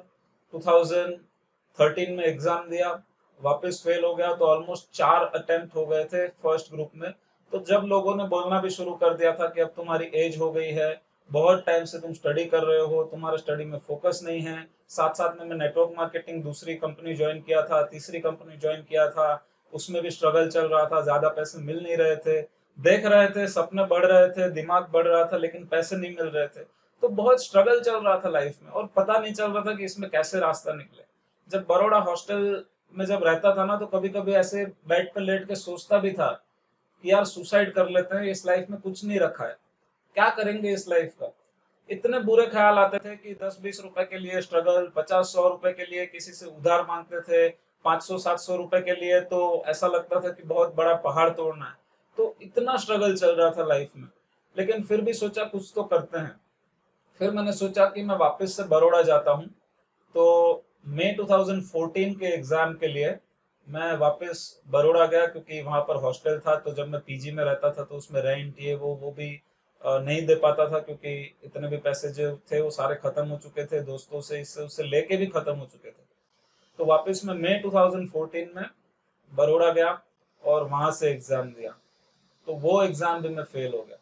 Speaker 1: 2013 में एग्जाम दिया, वापस फेल हो गया, तो ऑलमोस्ट 4 अटेम्प्ट हो गए थे फर्स्ट ग्रुप में। तो जब लोगों ने बोलना भी शुरू कर दिया था कि अब तुम्हारी एज हो गई है, बहुत टाइम से तुम स्टडी कर रहे हो, तुम्हारा स्टडी में फोकस नहीं है, साथ साथ में मैं नेटवर्क मार्केटिंग दूसरी कंपनी ज्वाइन किया था, तीसरी कंपनी ज्वाइन किया था, उसमें भी स्ट्रगल चल रहा था, ज्यादा पैसे मिल नहीं रहे थे, देख रहे थे सपने बढ़ रहे थे, दिमाग बढ़ रहा था, लेकिन पैसे नहीं मिल रहे थे। तो बहुत स्ट्रगल चल रहा था लाइफ में, और पता नहीं चल रहा था कि इसमें कैसे रास्ता निकले। जब बड़ौदा हॉस्टल में जब रहता था ना, तो कभी कभी ऐसे बेड पे लेट के सोचता भी था कि यार सुसाइड कर लेते हैं, इस लाइफ में कुछ नहीं रखा है, क्या करेंगे इस लाइफ का। इतने बुरे ख्याल आते थे कि 10-20 रुपए के लिए स्ट्रगल, 50-100 रुपए के लिए किसी से उधार मांगते थे, 500-700 रुपए के लिए तो ऐसा लगता था कि बहुत बड़ा पहाड़ तोड़ना है। तो इतना स्ट्रगल चल रहा था लाइफ में, लेकिन फिर भी सोचा कुछ तो करते हैं। फिर मैंने सोचा कि मैं वापस से बड़ौदा जाता हूँ। तो मई 2014 के एग्जाम के लिए मैं वापस बड़ौदा गया, क्योंकि वहां पर हॉस्टल था, तो जब मैं पीजी में रहता था तो उसमें रेंट ये वो भी नहीं दे पाता था, क्योंकि इतने भी पैसे जो थे वो सारे खत्म हो चुके थे, दोस्तों से इससे उससे लेके भी खत्म हो चुके थे। तो वापस मैं मई 2014 में बड़ौदा गया और वहां से एग्जाम दिया। तो वो एग्जाम भी मैं फेल हो गया।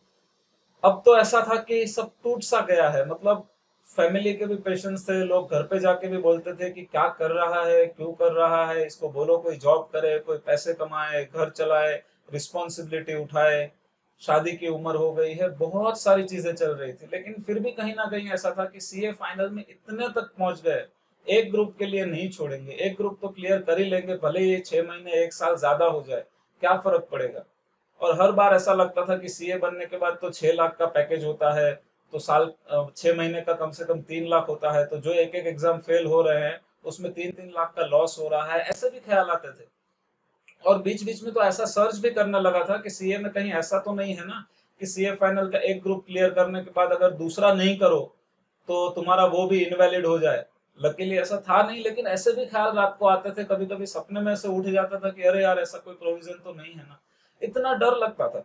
Speaker 1: अब तो ऐसा था कि सब टूट सा गया है, मतलब फैमिली के भी पेशेंस थे, लोग घर पे जाके भी बोलते थे कि क्या कर रहा है, क्यों कर रहा है, इसको बोलो कोई जॉब करे, कोई पैसे कमाए, घर चलाए, रिस्पॉन्सिबिलिटी उठाए, शादी की उम्र हो गई है, बहुत सारी चीजें चल रही थी। लेकिन फिर भी कहीं ना कहीं ऐसा था कि सीए फाइनल में इतने तक पहुंच गए, एक ग्रुप के लिए नहीं छोड़ेंगे, एक ग्रुप तो क्लियर कर ही लेंगे, भले ही 6 महीने 1 साल ज्यादा हो जाए, क्या फर्क पड़ेगा। और हर बार ऐसा लगता था कि सीए बनने के बाद तो 6 लाख का पैकेज होता है, तो साल 6 महीने का कम से कम 3 लाख होता है, तो जो एक एक एग्जाम फेल हो रहे हैं उसमें 3-3 लाख का लॉस हो रहा है, ऐसे भी ख्याल आते थे। और बीच बीच में तो ऐसा सर्च भी करने लगा था कि सीए में कहीं ऐसा तो नहीं है ना कि सीए फाइनल का एक ग्रुप क्लियर करने के बाद अगर दूसरा नहीं करो तो तुम्हारा वो भी इनवैलिड हो जाए। लकीली ऐसा था नहीं, लेकिन ऐसे भी ख्याल रात को आते थे, कभी कभी सपने में से उठ जाता था कि अरे यार ऐसा कोई प्रोविजन तो नहीं है ना, इतना डर लगता था।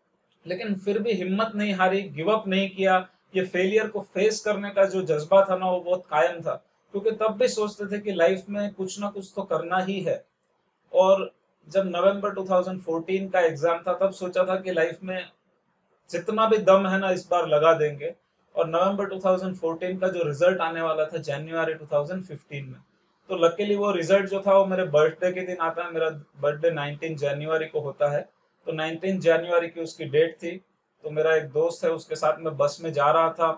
Speaker 1: लेकिन फिर भी हिम्मत नहीं हारी, गिव अप नहीं किया। ये फेलियर को फेस करने का जो जज्बा था ना, वो बहुत कायम था, क्योंकि तब भी सोचते थे कि लाइफ में कुछ ना कुछ तो करना ही है। और जब नवंबर 2014 का एग्जाम था, तब सोचा था कि लाइफ में जितना भी दम है ना इस बार लगा देंगे। और नवंबर 2014 का जो रिजल्ट आने वाला था जनवरी 2015 में, तो लकीली वो रिजल्ट जो था वो मेरे बर्थडे के दिन आता है, मेरा बर्थडे 19 जनवरी को होता है। तो 19 जनवरी की उसकी डेट थी। तो मेरा एक दोस्त है, उसके साथ मैं बस में जा रहा था।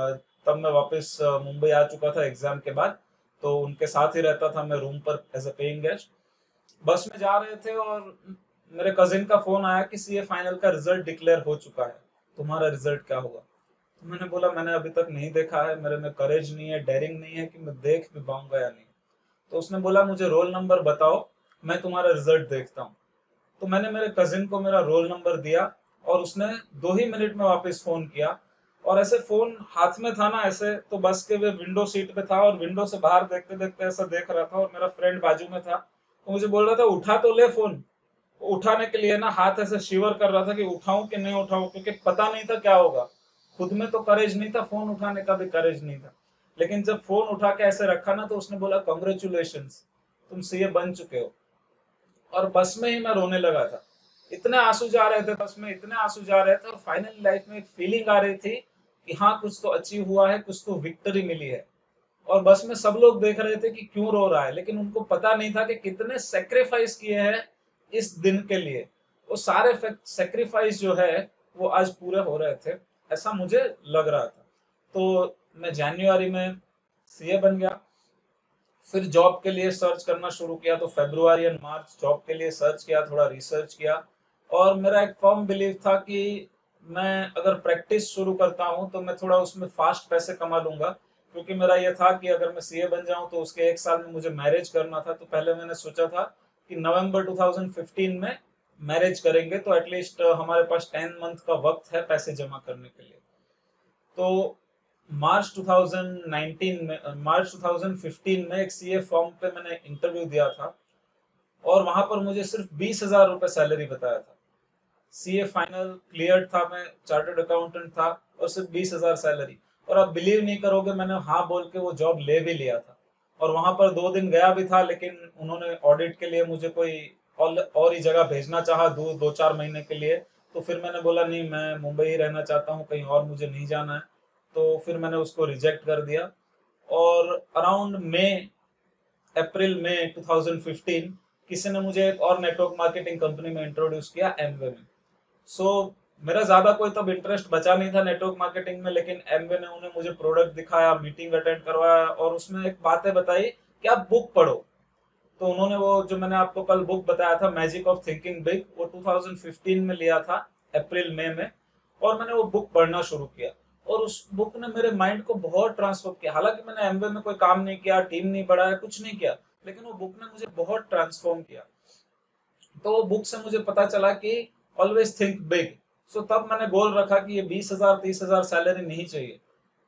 Speaker 1: तब मैं वापस मुंबई आ चुका था एग्जाम के बाद। तो उनके साथ ही रहता था मैं रूम पर एज अ पेइंग गेस्ट। बस में जा रहे थे और मेरे कजिन का फोन आया कि सीए फाइनल का रिजल्ट डिक्लेयर हो चुका है, तुम्हारा रिजल्ट क्या होगा। तो मैंने बोला मैंने अभी तक नहीं देखा है, मेरे में करेज नहीं है, डेयरिंग नहीं है कि मैं देख भी पाऊंगा या नहीं। तो उसने बोला मुझे रोल नंबर बताओ, मैं तुम्हारा रिजल्ट देखता हूँ। तो मैंने मेरे कजिन को मेरा रोल नंबर दिया, और उसने 2 ही मिनट में वापस फोन किया। और ऐसे फोन हाथ में था ना ऐसे, तो बस के वे विंडो सीट पे था, और विंडो से बाहर देखते देखते ऐसा देख रहा था, और मेरा फ्रेंड बाजू में था, तो मुझे बोल रहा था उठा तो ले फोन। उठाने के लिए ना हाथ ऐसे शिवर कर रहा था कि उठाऊं कि नहीं उठाऊं, क्योंकि पता नहीं था क्या होगा। खुद में तो करेज नहीं था, फोन उठाने का भी करेज नहीं था। लेकिन जब फोन उठा के ऐसे रखा ना, तो उसने बोला कॉन्ग्रेचुलेशन, तुम सीए बन चुके हो। और बस में ही मैं रोने लगा था, इतने आंसू जा रहे थे बस में, इतने आंसू जा रहे थे। और फाइनली लाइफ में एक फीलिंग आ रही थी कि हाँ कुछ तो अचीव हुआ है, कुछ तो विक्ट्री मिली है। और बस में सब लोग देख रहे थे कि क्यों रो रहा है, लेकिन उनको पता नहीं था कि कितने सेक्रीफाइस किए हैं इस दिन के लिए। वो सारे सेक्रीफाइस जो है वो आज पूरे हो रहे थे, ऐसा मुझे लग रहा था। तो मैं जनवरी में सीए बन गया। फिर जॉब के लिए सर्च करना शुरू किया, तो फरवरी एंड मार्च जॉब के लिए सर्च किया, थोड़ा रिसर्च किया। और मेरा एक फर्म बिलीव था कि मैं अगर प्रैक्टिस शुरू करता हूँ तो मैं थोड़ा उसमें फास्ट पैसे कमा लूंगा, क्योंकि मेरा ये था कि अगर मैं सीए बन जाऊं तो उसके एक साल में मुझे मैरिज करना था। तो पहले मैंने सोचा था कि नवंबर 2015 में मैरिज करेंगे, तो एटलीस्ट हमारे पास 10 मंथ का वक्त है पैसे जमा करने के लिए। तो मार्च 2015 में एक सीए फॉर्म पे मैंने इंटरव्यू दिया था, और वहां पर मुझे सिर्फ 20,000 रुपए सैलरी बताया था। सीए फाइनल क्लियर था, मैं चार्टर्ड अकाउंटेंट था, और सिर्फ 20,000 सैलरी। और आप बिलीव नहीं करोगे, मैंने हाँ बोल के वो जॉब ले भी लिया था। और वहां पर 2 दिन गया भी था, लेकिन उन्होंने ऑडिट के लिए मुझे कोई और ही जगह भेजना चाहा, 2-4 महीने के लिए। तो फिर मैंने बोला नहीं, मैं मुंबई ही रहना चाहता हूँ, कहीं और मुझे नहीं जाना है। तो फिर मैंने उसको रिजेक्ट कर दिया। और अराउंड अप्रैल में 2015 किसी ने मुझे एक और नेटवर्क मार्केटिंग कंपनी में इंट्रोड्यूस किया, एमवे में। सो मेरा ज्यादा कोई तब इंटरेस्ट बचा नहीं था नेटवर्क मार्केटिंग में, लेकिन एमवे ने उन्हें मुझे प्रोडक्ट दिखाया, मीटिंग अटेंड करवाया, और उसमें एक बातें बताई कि आप बुक पढ़ो। तो उन्होंने वो जो मैंने आपको कल बुक बताया था, मैजिक ऑफ थिंकिंग बिग, वो 2015 में लिया था, अप्रैल मई में। और मैंने वो बुक पढ़ना शुरू किया, और उस बुक ने मेरे माइंड को बहुत ट्रांसफॉर्म किया। हालांकि मैंने एमबीए में कोई काम नहीं किया, टीम नहीं बढ़ाया, कुछ नहीं किया, लेकिन वो बुक ने मुझे बहुत ट्रांसफॉर्म किया। तो वो बुक से मुझे पता चला कि ऑलवेज थिंक बिग। सो तब मैंने गोल रखा कि ये 20,000 30,000 सैलरी नहीं चाहिए,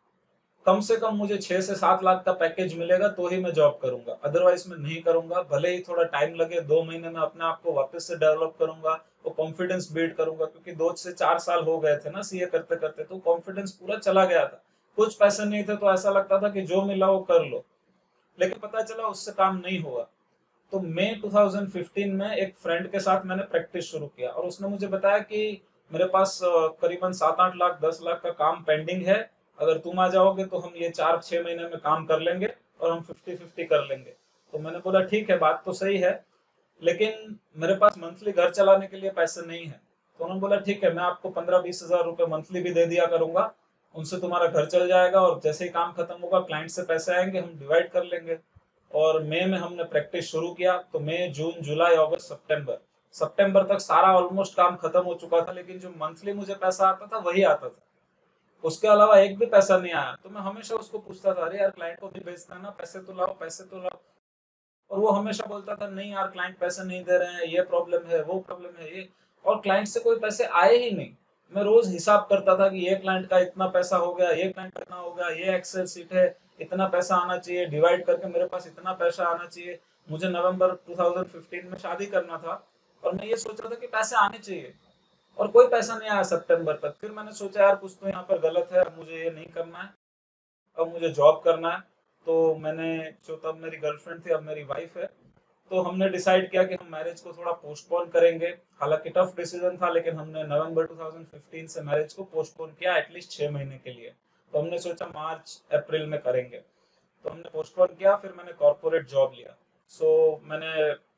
Speaker 1: कम से कम मुझे 6 से 7 लाख का पैकेज मिलेगा तो ही मैं जॉब करूंगा, अदरवाइज मैं नहीं करूंगा। भले ही थोड़ा टाइम लगे, 2 महीने में अपने आप को वापस से डेवलप करूंगा, वो कॉन्फिडेंस बिल्ड करूंगा, क्योंकि 2 से 4 साल हो गए थे ना सीए करते करते, तो कॉन्फिडेंस पूरा चला गया था। कुछ पैसे नहीं थे तो ऐसा लगता था कि जो मिला वो कर लो, लेकिन पता चला उससे काम नहीं हुआ। तो मई 2015 में एक फ्रेंड के साथ मैंने प्रैक्टिस शुरू किया, और उसने मुझे बताया कि मेरे पास करीबन 7-8 लाख 10 लाख का काम पेंडिंग है, अगर तुम आ जाओगे तो हम ये 4-6 महीने में काम कर लेंगे, और हम 50-50 कर लेंगे। तो मैंने बोला ठीक है, बात तो सही है, लेकिन मेरे पास मंथली घर चलाने के लिए पैसे नहीं है। तो उन्होंने बोला ठीक है, मैं आपको 15-20 हजार रुपए मंथली भी दे दिया करूंगा, उनसे तुम्हारा घर चल जाएगा, और जैसे ही काम खत्म होगा क्लाइंट से पैसे आएंगे, हम डिवाइड कर लेंगे। और मई में हमने प्रैक्टिस शुरू किया, तो मई जून जुलाई अगस्त सितंबर, सितंबर तक सारा ऑलमोस्ट काम खत्म हो चुका था, लेकिन जो मंथली मुझे पैसा आता था वही आता था, उसके अलावा एक भी पैसा नहीं आया। तो मैं हमेशा उसको पूछता था, अरे यार क्लाइंट को भी भेजना है ना, पैसे तो लाओ, पैसे तो लाओ। और वो हमेशा बोलता था नहीं यार, क्लाइंट पैसे नहीं दे रहे हैं, ये प्रॉब्लम है, वो प्रॉब्लम है, ये। और क्लाइंट से कोई पैसे आए ही नहीं। मैं रोज हिसाब करता था कि ये क्लाइंट का इतना पैसा हो गया, ये क्लाइंट का इतना हो गया, ये एक्सेल सीट है, इतना पैसा आना चाहिए, डिवाइड करके मेरे पास इतना पैसा आना चाहिए। मुझे नवंबर 2015 में शादी करना था, और मैं ये सोच रहा था कि पैसे आने चाहिए, और कोई पैसा नहीं आया सितंबर तक। फिर मैंने सोचा यार कुछ तो यहाँ पर गलत है, अब मुझे ये नहीं करना है, अब मुझे जॉब करना है। तो मैंने, जो तब मेरी गर्लफ्रेंड थी अब मेरी वाइफ है, तो हमने डिसाइड किया कि हम मैरिज को थोड़ा पोस्टपोन करेंगे। हालांकि टफ डिसीजन था, लेकिन हमने नवंबर 2015 से मैरिज को पोस्टपोन किया, एटलीस्ट 6 महीने के लिए। तो हमने सोचा मार्च अप्रैल में करेंगे, तो हमने पोस्टपोन किया। फिर मैंने कॉर्पोरेट जॉब लिया। सो मैंने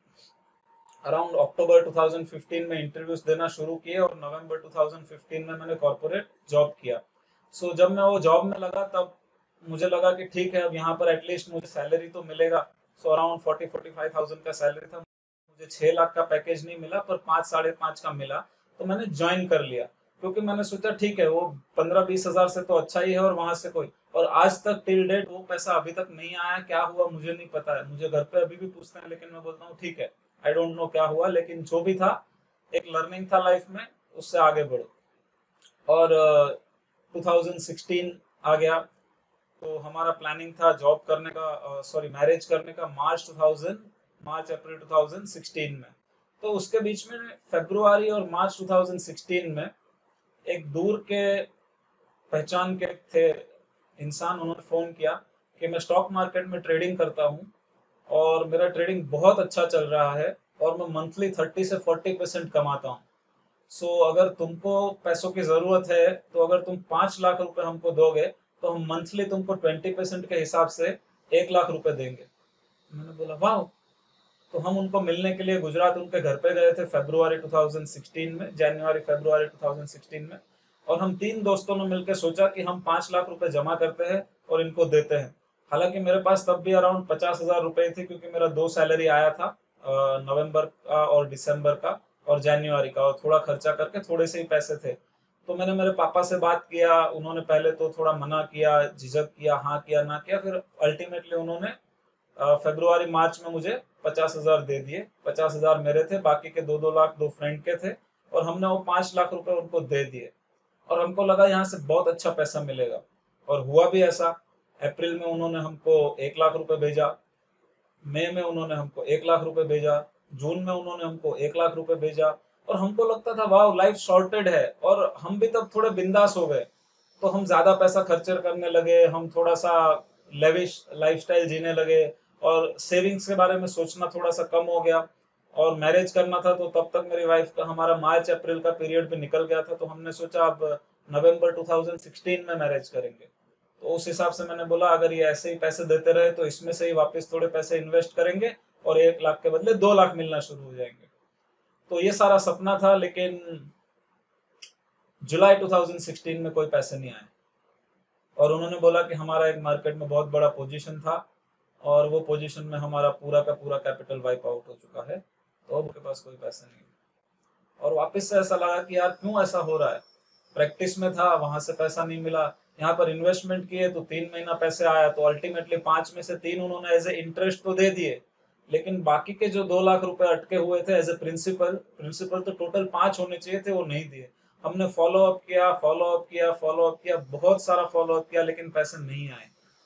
Speaker 1: अराउंड अक्टूबर 2015 में इंटरव्यूज देना शुरू किए, और नवंबर 2015 में मैंने कॉर्पोरेट जॉब किया। सो जब मैं वो जॉब में लगा, तब मुझे लगा कि ठीक है, अब यहाँ पर एटलीस्ट मुझे सैलरी तो मिलेगा। सो अराउंड 40-45 थाउजेंड का सैलरी था। मुझे 6 लाख का पैकेज नहीं मिला, पर 5-5.5 का मिला। तो मैंने ज्वाइन कर लिया, क्योंकि मैंने सोचा ठीक है, वो 15-20 हजार से तो अच्छा ही है, और वहां से कोई, और आज तक टिल डेट वो पैसा अभी तक नहीं आया। क्या हुआ मुझे नहीं पता है, मुझे घर पे अभी भी पूछते हैं, लेकिन मैं बोलता हूँ ठीक है, आई डोंट नो क्या हुआ, लेकिन जो भी था, एक लर्निंग था लाइफ में, उससे आगे बढ़ो। और 2016 आ गया, तो हमारा प्लानिंग था जॉब करने का, सॉरी मैरिज करने का, मार्च अप्रैल 2016 में। तो उसके बीच में फरवरी और मार्च 2016 में एक दूर के पहचान के थे इंसान, उन्होंने फोन किया कि मैं स्टॉक मार्केट में ट्रेडिंग करता हूँ, और मेरा ट्रेडिंग बहुत अच्छा चल रहा है, और मैं मंथली 30 से 40% कमाता हूँ। सो अगर तुमको पैसों की जरूरत है, तो अगर तुम 5 लाख रुपए हमको दोगे, तो हम मंथली तुमको 20% के हिसाब से 1 लाख रुपए देंगे। मैंने बोला वाह, तो हम उनको मिलने के लिए गुजरात उनके घर पे गए थे फरवरी 2016 में, जनवरी फरवरी 2016 में। और हम तीन दोस्तों ने मिलकर सोचा कि हम 5 लाख रुपए जमा करते हैं और इनको देते हैं। हालांकि मेरे पास तब भी अराउंड 50,000 रुपए थे, क्योंकि मेरा 2 सैलरी आया था, नवंबर का और दिसंबर का और जनवरी का, और थोड़ा खर्चा करके थोड़े से ही पैसे थे। तो मैंने मेरे पापा से बात किया, उन्होंने पहले तो थोड़ा मना किया, झिझक किया, हाँ किया ना किया, फिर अल्टीमेटली उन्होंने फरवरी मार्च में मुझे 50,000 दे दिए। 50,000 मेरे थे, बाकी के 2-2 लाख दो फ्रेंड के थे, और हमने वो 5 लाख रुपए उनको दे दिए। और हमको लगा यहाँ से बहुत अच्छा पैसा मिलेगा, और हुआ भी ऐसा। अप्रैल में उन्होंने हमको 1 लाख रुपए भेजा, मई में उन्होंने हमको 1 लाख रुपए भेजा, जून में उन्होंने हमको 1 लाख रुपए भेजा। और हमको लगता था वाह, लाइफ सॉर्टेड है, और हम भी तब थोड़े बिंदास हो गए। तो हम ज्यादा पैसा खर्च करने लगे, हम थोड़ा सा लेविश लाइफस्टाइल जीने लगे, और सेविंग्स के बारे में सोचना थोड़ा सा कम हो गया। और मैरिज करना था, तो तब तक मेरी वाइफ का, हमारा मार्च अप्रैल का पीरियड भी निकल गया था, तो हमने सोचा अब नवंबर 2016 में मैरिज करेंगे। तो उस हिसाब से मैंने बोला अगर ये ऐसे ही पैसे देते रहे तो इसमें से ही वापस थोड़े पैसे इन्वेस्ट करेंगे, और 1 लाख के बदले 2 लाख मिलना शुरू हो जाएंगे। तो ये सारा सपना था, लेकिन जुलाई 2016 में कोई पैसे नहीं आए। और उन्होंने बोला कि हमारा एक मार्केट में बहुत बड़ा पोजीशन था, और वो पोजीशन में हमारा पूरा का पूरा कैपिटल वाइप आउट हो चुका है, तो अब उनके पास कोई पैसे नहीं है। और वापस से ऐसा लगा कि यार क्यों ऐसा हो रहा है। प्रैक्टिस में था, वहां से पैसा नहीं मिला, यहाँ पर इन्वेस्टमेंट किए तो 3 महीना पैसे आया, तो अल्टीमेटली 5 में से 3 उन्होंने एज ए इंटरेस्ट तो दे दिए, लेकिन बाकी के जो 2 लाख रुपए अटके हुए थे एज ए प्रिंसिपल, प्रिंसिपल तो टोटल 5 होने चाहिए थे, वो नहीं दिए। हमने फॉलो अप किया, फॉलो अप किया, फॉलो अप किया, बहुत सारा फॉलो अप किया, लेकिन पैसे नहीं आए।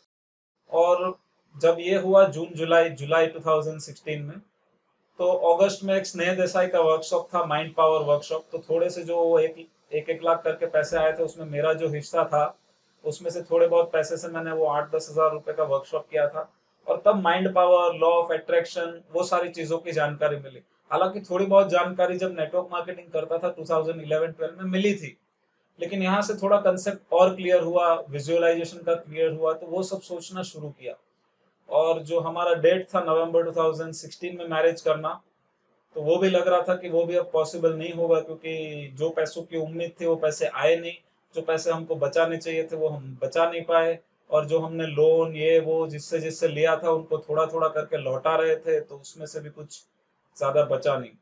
Speaker 1: और जब ये हुआ जून जुलाई जुलाई 2016 में, तो अगस्त में एक स्नेह देसाई का वर्कशॉप था, माइंड पावर वर्कशॉप। तो थोड़े से जो वो एक लाख करके पैसे आए थे, उसमें मेरा जो हिस्सा था, उसमें से थोड़े बहुत पैसे से मैंने वो 8-10 हजार रुपए का वर्कशॉप किया था। और तब mind power, law of attraction, वो सारी चीजों की जानकारी मिली। हालांकि थोड़ी बहुत जानकारी जब नेटवर्क मार्केटिंग करता था 2011-12 में मिली थी, लेकिन यहाँ से थोड़ा कंसेप्ट और क्लियर हुआ, विजुअलाइजेशन का क्लियर हुआ, तो वो सब सोचना शुरू किया। और जो हमारा डेट था नवंबर 2016 में मैरिज करना, तो वो भी लग रहा था कि वो भी अब पॉसिबल नहीं होगा, क्योंकि जो पैसों की उम्मीद थी वो पैसे आए नहीं, जो पैसे हमको बचाने चाहिए थे वो हम बचा नहीं पाए, और जो हमने लोन ये वो जिससे जिससे लिया था उनको थोड़ा थोड़ा करके लौटा रहे थे, तो उसमें से भी कुछ ज्यादा बचा नहीं।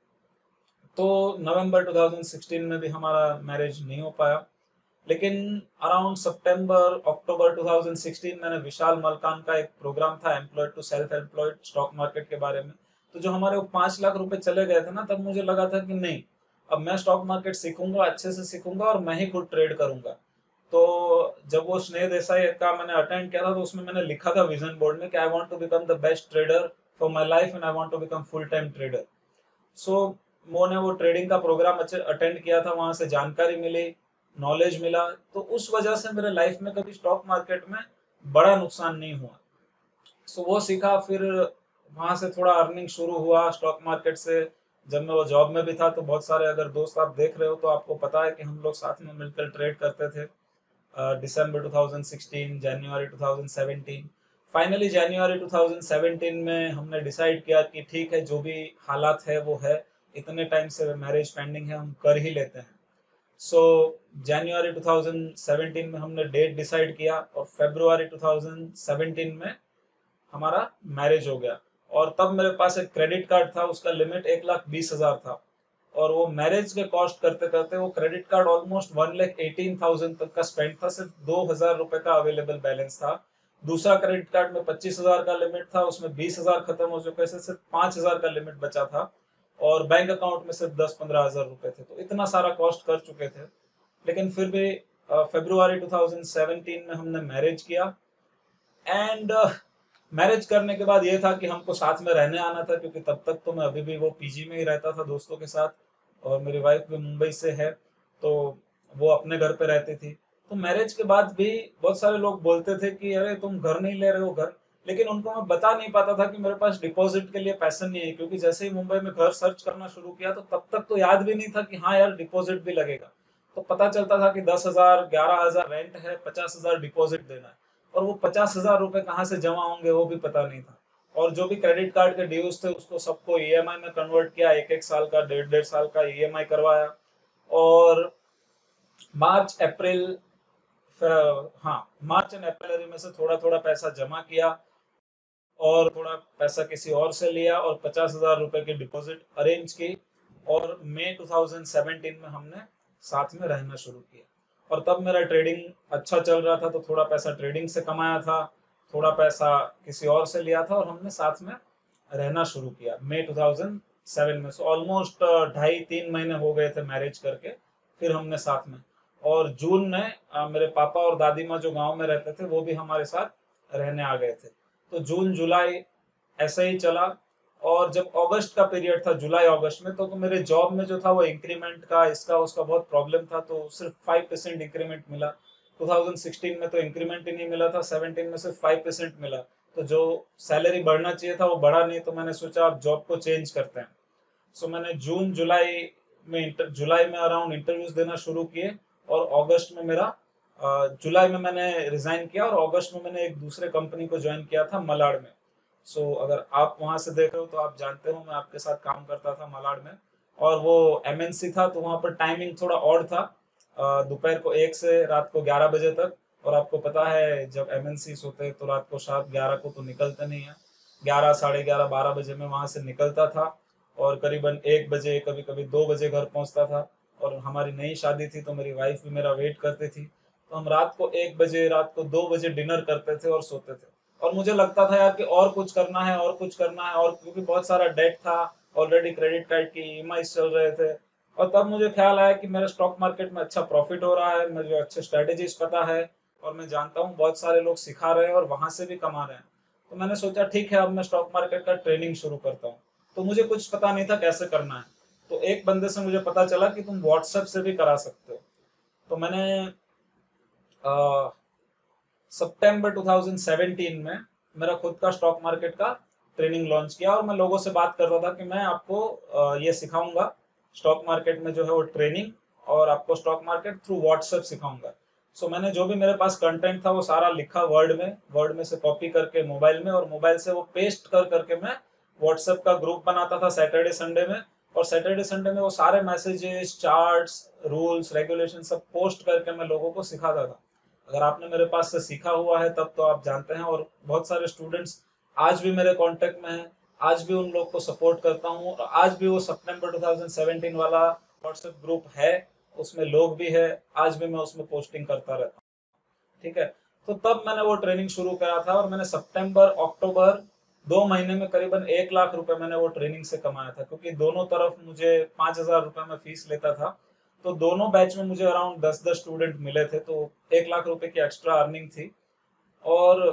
Speaker 1: तो नवंबर 2016 में भी हमारा मैरिज नहीं हो पाया। लेकिन अराउंड सितंबर अक्टूबर 2016 मैंने विशाल मलकान का एक प्रोग्राम था, employed to self employed stock market के बारे में। तो जो हमारे वो 5 लाख रुपए चले गए थे ना, तब मुझे लगा था कि नहीं, अब मैं स्टॉक मार्केट सीखूंगा, अच्छे से सीखूंगा, और मैं ही खुद ट्रेड करूंगा। तो जब वो स्नेह देसाई का मैंने अटेंड किया था, तो उसमें मैंने लिखा था विजन बोर्ड में कि I want to become the best trader for my life and I want to become full time trader. So मैंने वो ट्रेडिंग का प्रोग्राम अटेंड किया था, वहां से जानकारी मिली, नॉलेज मिला। तो उस वजह से मेरे लाइफ में कभी स्टॉक मार्केट में बड़ा नुकसान नहीं हुआ। सो वो सीखा, फिर वहां से थोड़ा अर्निंग शुरू हुआ स्टॉक मार्केट से। जब मैं वो जॉब में भी था, तो बहुत सारे अगर दोस्त आप देख रहे हो तो आपको पता है कि हम लोग साथ में मिलकर ट्रेड करते थे। दिसंबर 2016, जनवरी 2017, फाइनली जनवरी 2017 में हमने डिसाइड किया कि ठीक है, जो भी हालात है वो है, इतने टाइम से मैरिज पेंडिंग है, हम कर ही लेते हैं। सो जनवरी 2017 में हमने डेट डिसाइड किया, और फरवरी 2017 में हमारा मैरिज हो गया। और तब मेरे पास एक क्रेडिट कार्ड था, उसका लिमिट 1,20,000 था। और वो मैरिज के कॉस्ट करते करते वो क्रेडिट कार्ड ऑलमोस्ट 1,18,000 तक का स्पेंड था, सिर्फ 2,000 रुपए का अवेलेबल बैलेंस था। दूसरा क्रेडिट कार्ड में 25,000 का लिमिट था, उसमें 20,000 खत्म हो चुके थे, सिर्फ 5,000 का लिमिट बचा था। और बैंक अकाउंट में सिर्फ 10-15 हजार रुपए थे, तो इतना सारा कॉस्ट कर चुके थे। लेकिन फिर भी फरवरी 2017 में हमने मैरिज किया। एंड मैरिज करने के बाद ये था कि हमको साथ में रहने आना था, क्योंकि तब तक तो मैं अभी भी वो पीजी में ही रहता था दोस्तों के साथ, और मेरी वाइफ भी मुंबई से है, तो वो अपने घर पे रहती थी। तो मैरिज के बाद भी बहुत सारे लोग बोलते थे कि अरे तुम घर नहीं ले रहे हो घर, लेकिन उनको मैं बता नहीं पाता था कि मेरे पास डिपॉजिट के लिए पैसे नहीं है, क्योंकि जैसे ही मुंबई में घर सर्च करना शुरू किया, तो तब तक तो याद भी नहीं था कि हाँ यार डिपॉजिट भी लगेगा। तो पता चलता था कि 10,000, 11,000 रेंट है, 50,000 डिपॉजिट देना है, और वो 50,000 रुपए कहाँ से जमा होंगे वो भी पता नहीं था। और जो भी क्रेडिट कार्ड के ड्यूज थे उसको सबको ईएमआई में कन्वर्ट किया, एक एक साल का, डेढ़ डेढ़ साल का ईएमआई करवाया। और मार्च अप्रैल, हाँ, मार्च एंड अप्रैल में से थोड़ा थोड़ा पैसा जमा किया और थोड़ा पैसा किसी और से लिया और 50,000 रुपए की डिपॉजिट अरेंज की। और मई 2017 में हमने साथ में रहना शुरू किया। और तब मेरा ट्रेडिंग अच्छा चल रहा था, तो थोड़ा पैसा ट्रेडिंग से कमाया था, थोड़ा पैसा किसी और से लिया था और हमने साथ में रहना शुरू किया मई 2007 में। सो ऑलमोस्ट 2.5-3 महीने हो गए थे मैरिज करके, फिर हमने साथ में। और जून में मेरे पापा और दादी माँ जो गांव में रहते थे वो भी हमारे साथ रहने आ गए थे। तो जून जुलाई ऐसे ही चला। और जब अगस्त का पीरियड था, जुलाई अगस्त में, तो मेरे जॉब में जो था वो इंक्रीमेंट का इसका उसका बहुत प्रॉब्लम था, तो सिर्फ 5% इंक्रीमेंट मिला। 2016 में तो इंक्रीमेंट ही नहीं मिला था, 17 में सिर्फ 5% मिला। तो जो सैलरी बढ़ना चाहिए था वो बढ़ा नहीं, तो मैंने सोचा अब जॉब को चेंज करते हैं। सो मैंने जून जुलाई में अराउंड इंटरव्यूज देना शुरू किए। और अगस्त में मेरा जुलाई में मैंने रिजाइन किया और अगस्त में मैंने एक दूसरे कंपनी को ज्वाइन किया था मलाड में। अगर आप वहां से देख रहे हो तो आप जानते हो मैं आपके साथ काम करता था मलाड में। और वो एमएनसी था, तो वहां पर टाइमिंग थोड़ा ऑड था, दोपहर को 1 से रात को 11 बजे तक। और आपको पता है जब एमएनसी होते हैं तो रात को 7-11 को तो निकलते नहीं है। 11, साढ़े 11, 12 बजे में वहां से निकलता था और करीबन 1 बजे, कभी कभी 2 बजे घर पहुंचता था। और हमारी नई शादी थी तो मेरी वाइफ भी मेरा वेट करती थी, तो हम रात को 1 बजे, रात को 2 बजे डिनर करते थे और सोते थे। और मुझे लगता था यार कि और कुछ करना है, और कुछ करना है, और क्योंकि बहुत सारा डेट था, ऑलरेडी क्रेडिट कार्ड की ईएमआई चल रहे थे। और तब मुझे ख्याल आया कि मेरे स्टॉक मार्केट में अच्छा प्रॉफिट हो रहा है, मुझे अच्छे स्ट्रेटेजीज पता है और मैं जानता हूँ बहुत सारे लोग सिखा रहे हैं और वहां से भी कमा रहे हैं। तो मैंने सोचा ठीक है अब मैं स्टॉक मार्केट का ट्रेनिंग शुरू करता हूँ। तो मुझे कुछ पता नहीं था कैसे करना है। तो एक बंदे से मुझे पता चला कि तुम व्हाट्सएप से भी करा सकते हो। तो मैंने सितंबर 2017 में मेरा खुद का स्टॉक मार्केट का ट्रेनिंग लॉन्च किया और मैं लोगों से बात कर रहा था कि मैं आपको ये सिखाऊंगा स्टॉक मार्केट में जो है वो ट्रेनिंग, और आपको स्टॉक मार्केट थ्रू व्हाट्सएप सिखाऊंगा। मैंने जो भी मेरे पास कंटेंट था वो सारा लिखा वर्ड में से कॉपी करके मोबाइल में, और मोबाइल से वो पेस्ट कर करके मैं व्हाट्सएप का ग्रुप बनाता था सैटरडे संडे में। और सैटरडे संडे में वो सारे मैसेजेस, चार्ट्स, रूल्स, रेगुलेशन सब पोस्ट करके मैं लोगों को सिखाता था। अगर आपने मेरे पास से सीखा हुआ है तब तो आप जानते हैं। और बहुत सारे स्टूडेंट्स आज भी मेरे कांटेक्ट में हैं, आज भी उन लोग को सपोर्ट करता हूँ, और आज भी वो सितंबर 2017 वाला व्हाट्सएप ग्रुप है, उसमें लोग भी है, आज भी मैं उसमें पोस्टिंग करता रहता हूँ। ठीक है। तो तब मैंने वो ट्रेनिंग शुरू करा था और मैंने सितंबर अक्टूबर 2 महीने में करीबन 1 लाख रुपए मैंने वो ट्रेनिंग से कमाया था, क्योंकि दोनों तरफ मुझे 5,000 रुपए में फीस लेता था। तो दोनों बैच में मुझे अराउंड 10-10 स्टूडेंट मिले थे, तो 1 लाख रुपए की एक्स्ट्रा अर्निंग थी। और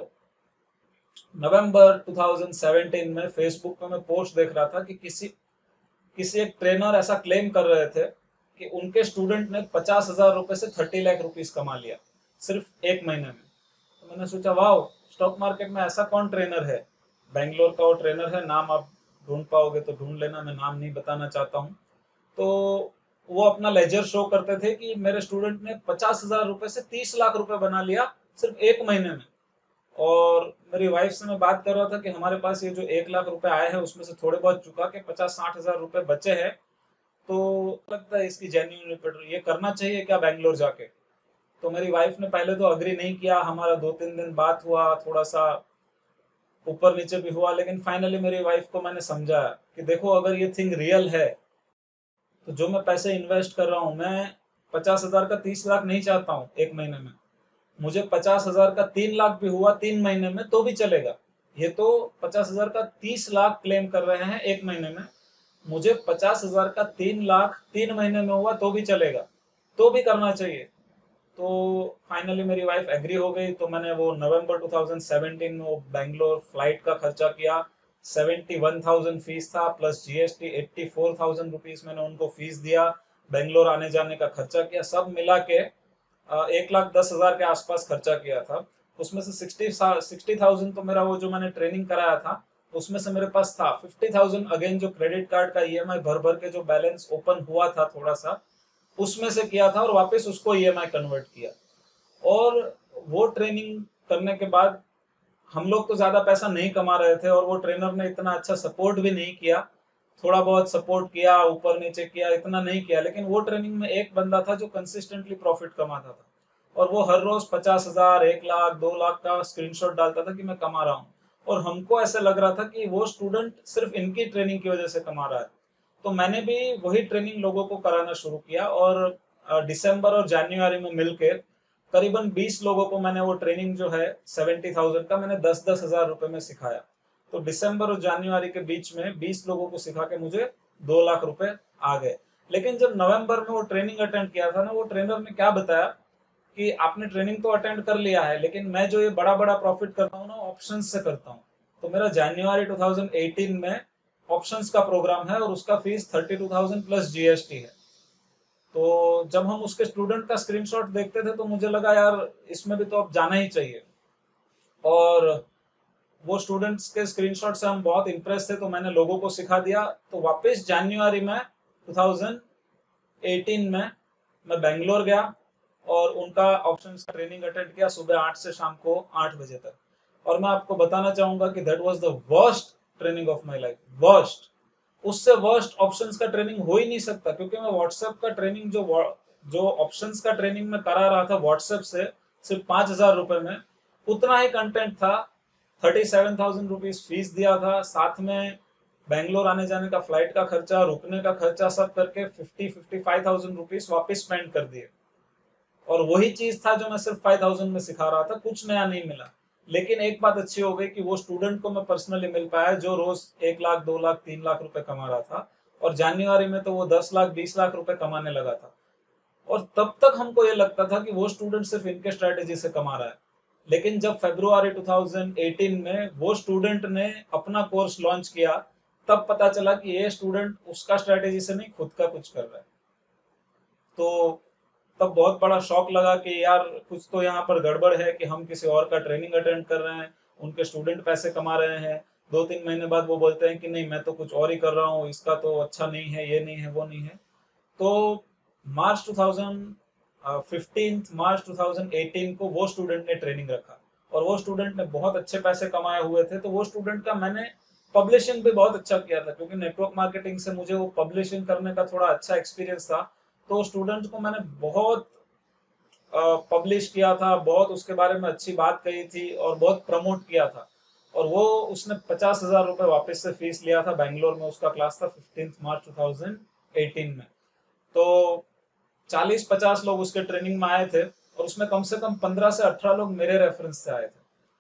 Speaker 1: नवंबर 2017 में फेसबुक पे मैं पोस्ट देख रहा था कि किसी किसी एक ट्रेनर ऐसा क्लेम कर रहे थे कि उनके स्टूडेंट ने 50,000 रुपए से 30 लाख रुपीज कमा लिया सिर्फ 1 महीने में। तो मैंने सोचा वाह, स्टॉक मार्केट में ऐसा कौन ट्रेनर है। बैंगलोर का वो ट्रेनर है, नाम आप ढूंढ पाओगे तो ढूंढ लेना, मैं नाम नहीं बताना चाहता हूँ। तो वो अपना लेजर शो करते थे कि मेरे स्टूडेंट ने 50,000 रुपए से 30 लाख रुपए बना लिया सिर्फ 1 महीने में। और मेरी वाइफ से मैं बात कर रहा था कि हमारे पास ये जो 1 लाख रुपए आए हैं उसमें से थोड़े बहुत चुका के 50-60 हजार रुपए बचे हैं, तो लगता है इसकी जेन्युइन ये करना चाहिए क्या बैंगलोर जाके। तो मेरी वाइफ ने पहले तो अग्री नहीं किया, हमारा 2-3 दिन बात हुआ, थोड़ा सा ऊपर नीचे भी हुआ, लेकिन फाइनली मेरी वाइफ को मैंने समझाया कि देखो अगर ये थिंग रियल है तो जो मैं पैसे इन्वेस्ट कर रहा हूँ, मैं 50,000 का 30 लाख नहीं चाहता हूँ 1 महीने में। मुझे 50,000 का 3 लाख भी हुआ 3 महीने में तो भी चलेगा। ये तो 50,000 का 30 लाख क्लेम कर रहे हैं 1 महीने में, मुझे 50,000 का 3 लाख 3 महीने में हुआ तो भी चलेगा, तो भी करना चाहिए। तो फाइनली मेरी वाइफ एग्री हो गई, तो मैंने वो नवंबर 2017 में वो बैंगलोर फ्लाइट का खर्चा किया। 71,000 फीस था प्लस जीएसटी, 84,000 रुपीज मैंने उनको फीस दिया। बेंगलोर आने जाने का खर्चा किया, सब मिला के 1,10,000 के आसपास खर्चा किया था। उसमें से 60,000 तो मेरा वो जो मैंने ट्रेनिंग कराया था उसमें से मेरे पास था। 50,000 अगेन जो क्रेडिट कार्ड का ईएमआई भर भर के जो बैलेंस ओपन हुआ था थोड़ा सा, उसमें से किया था और वापस उसको ईएमआई कन्वर्ट किया। और वो ट्रेनिंग करने के बाद हम लोग तो ज्यादा पैसा नहीं कमा रहे थे और वो ट्रेनर ने इतना अच्छा सपोर्ट भी नहीं किया। थोड़ा बहुत सपोर्ट किया, ऊपर नीचे किया, इतना नहीं किया, लेकिन वो ट्रेनिंग में एक बंदा था जो कंसिस्टेंटली प्रॉफिट कमाता था और वो हर रोज 50,000, 1 लाख, 2 लाख का स्क्रीनशॉट डालता था कि मैं कमा रहा हूँ। और हमको ऐसा लग रहा था कि वो स्टूडेंट सिर्फ इनकी ट्रेनिंग की वजह से कमा रहा है। तो मैंने भी वही ट्रेनिंग लोगों को कराना शुरू किया और दिसंबर और जनवरी में मिलकर करीबन 20 लोगों को मैंने वो ट्रेनिंग जो है 70,000 का, मैंने 10-10 हजार रुपए में सिखाया। तो दिसंबर और जनवरी के बीच में 20 लोगों को सिखा के मुझे 2 लाख रुपए आ गए। लेकिन जब नवंबर में वो ट्रेनिंग अटेंड किया था ना, वो ट्रेनर ने क्या बताया कि आपने ट्रेनिंग तो अटेंड कर लिया है, लेकिन मैं जो ये बड़ा बड़ा प्रॉफिट करता हूँ ना, ऑप्शन से करता हूँ। तो मेरा जनवरी 2018 में ऑप्शंस का प्रोग्राम है और उसका फीस 32,000 प्लस जीएसटी है। तो जब हम उसके स्टूडेंट का स्क्रीनशॉट देखते थे तो मुझे लगा यार इसमें भी तो अब जाना ही चाहिए। और वो स्टूडेंट्स के स्क्रीनशॉट से हम बहुत इम्प्रेस थे, तो मैंने लोगों को सिखा दिया। तो वापस जनवरी में 2018 में मैं बेंगलोर गया और उनका ऑप्शंस का ट्रेनिंग अटेंड किया सुबह 8 से शाम को 8 बजे तक। और मैं आपको बताना चाहूंगा कि that was the worst training of my life, worst. उससे वर्स्ट ऑप्शंस का ट्रेनिंग हो ही नहीं सकता, क्योंकि मैं व्हाट्सएप का ट्रेनिंग जो ऑप्शंस का ट्रेनिंग में करा रहा था व्हाट्सएप से, सिर्फ 5,000 रुपए में उतना ही कंटेंट था। 37,000 रुपीज फीस दिया था, साथ में बैंगलोर आने जाने का फ्लाइट का खर्चा, रुकने का खर्चा, सब करके 55,000 रुपीज वापस स्पेंड कर दिए। और वही चीज था जो मैं सिर्फ 5,000 में सिखा रहा था, कुछ नया नहीं मिला। लेकिन एक बात अच्छी हो गई कि वो स्टूडेंट को मैं पर्सनली मिल पाया जो रोज 1 लाख, 2 लाख, 3 लाख रुपए कमा रहा था। और जनवरी में तो वो 10 लाख, 20 लाख रुपए कमाने लगा था। और तब तक हमको ये लगता था कि वो स्टूडेंट सिर्फ इनके स्ट्रेटेजी से कमा रहा है। लेकिन जब फरवरी 2018 में वो स्टूडेंट ने अपना कोर्स लॉन्च किया, तब पता चला कि ये स्टूडेंट उसका स्ट्रेटेजी से नहीं, खुद का कुछ कर रहा है। तो तब बहुत बड़ा शौक लगा कि यार कुछ तो यहाँ पर गड़बड़ है कि हम किसी और का ट्रेनिंग अटेंड कर रहे हैं, उनके स्टूडेंट पैसे कमा रहे हैं, 2-3 महीने बाद वो बोलते हैं कि नहीं मैं तो कुछ और ही कर रहा हूँ, इसका तो अच्छा नहीं है, ये नहीं है, वो नहीं है। तो मार्च 2015 मार्च 2018 को वो स्टूडेंट ने ट्रेनिंग रखा और वो स्टूडेंट ने बहुत अच्छे पैसे कमाए हुए थे। तो वो स्टूडेंट का मैंने पब्लिशिंग भी बहुत अच्छा किया था, क्योंकि नेटवर्क मार्केटिंग से मुझे वो पब्लिशिंग करने का थोड़ा अच्छा एक्सपीरियंस था। तो स्टूडेंट को मैंने बहुत पब्लिश किया था, बहुत उसके बारे में अच्छी बात कही थी और बहुत प्रमोट किया था। और वो उसने 50,000 रुपए वापस से फीस लिया था। बैंगलोर में उसका क्लास था 15 मार्च 2018 में। तो 40-50 लोग उसके ट्रेनिंग में आए थे और उसमें कम से कम 15 से 18 लोग मेरे रेफरेंस से आए थे।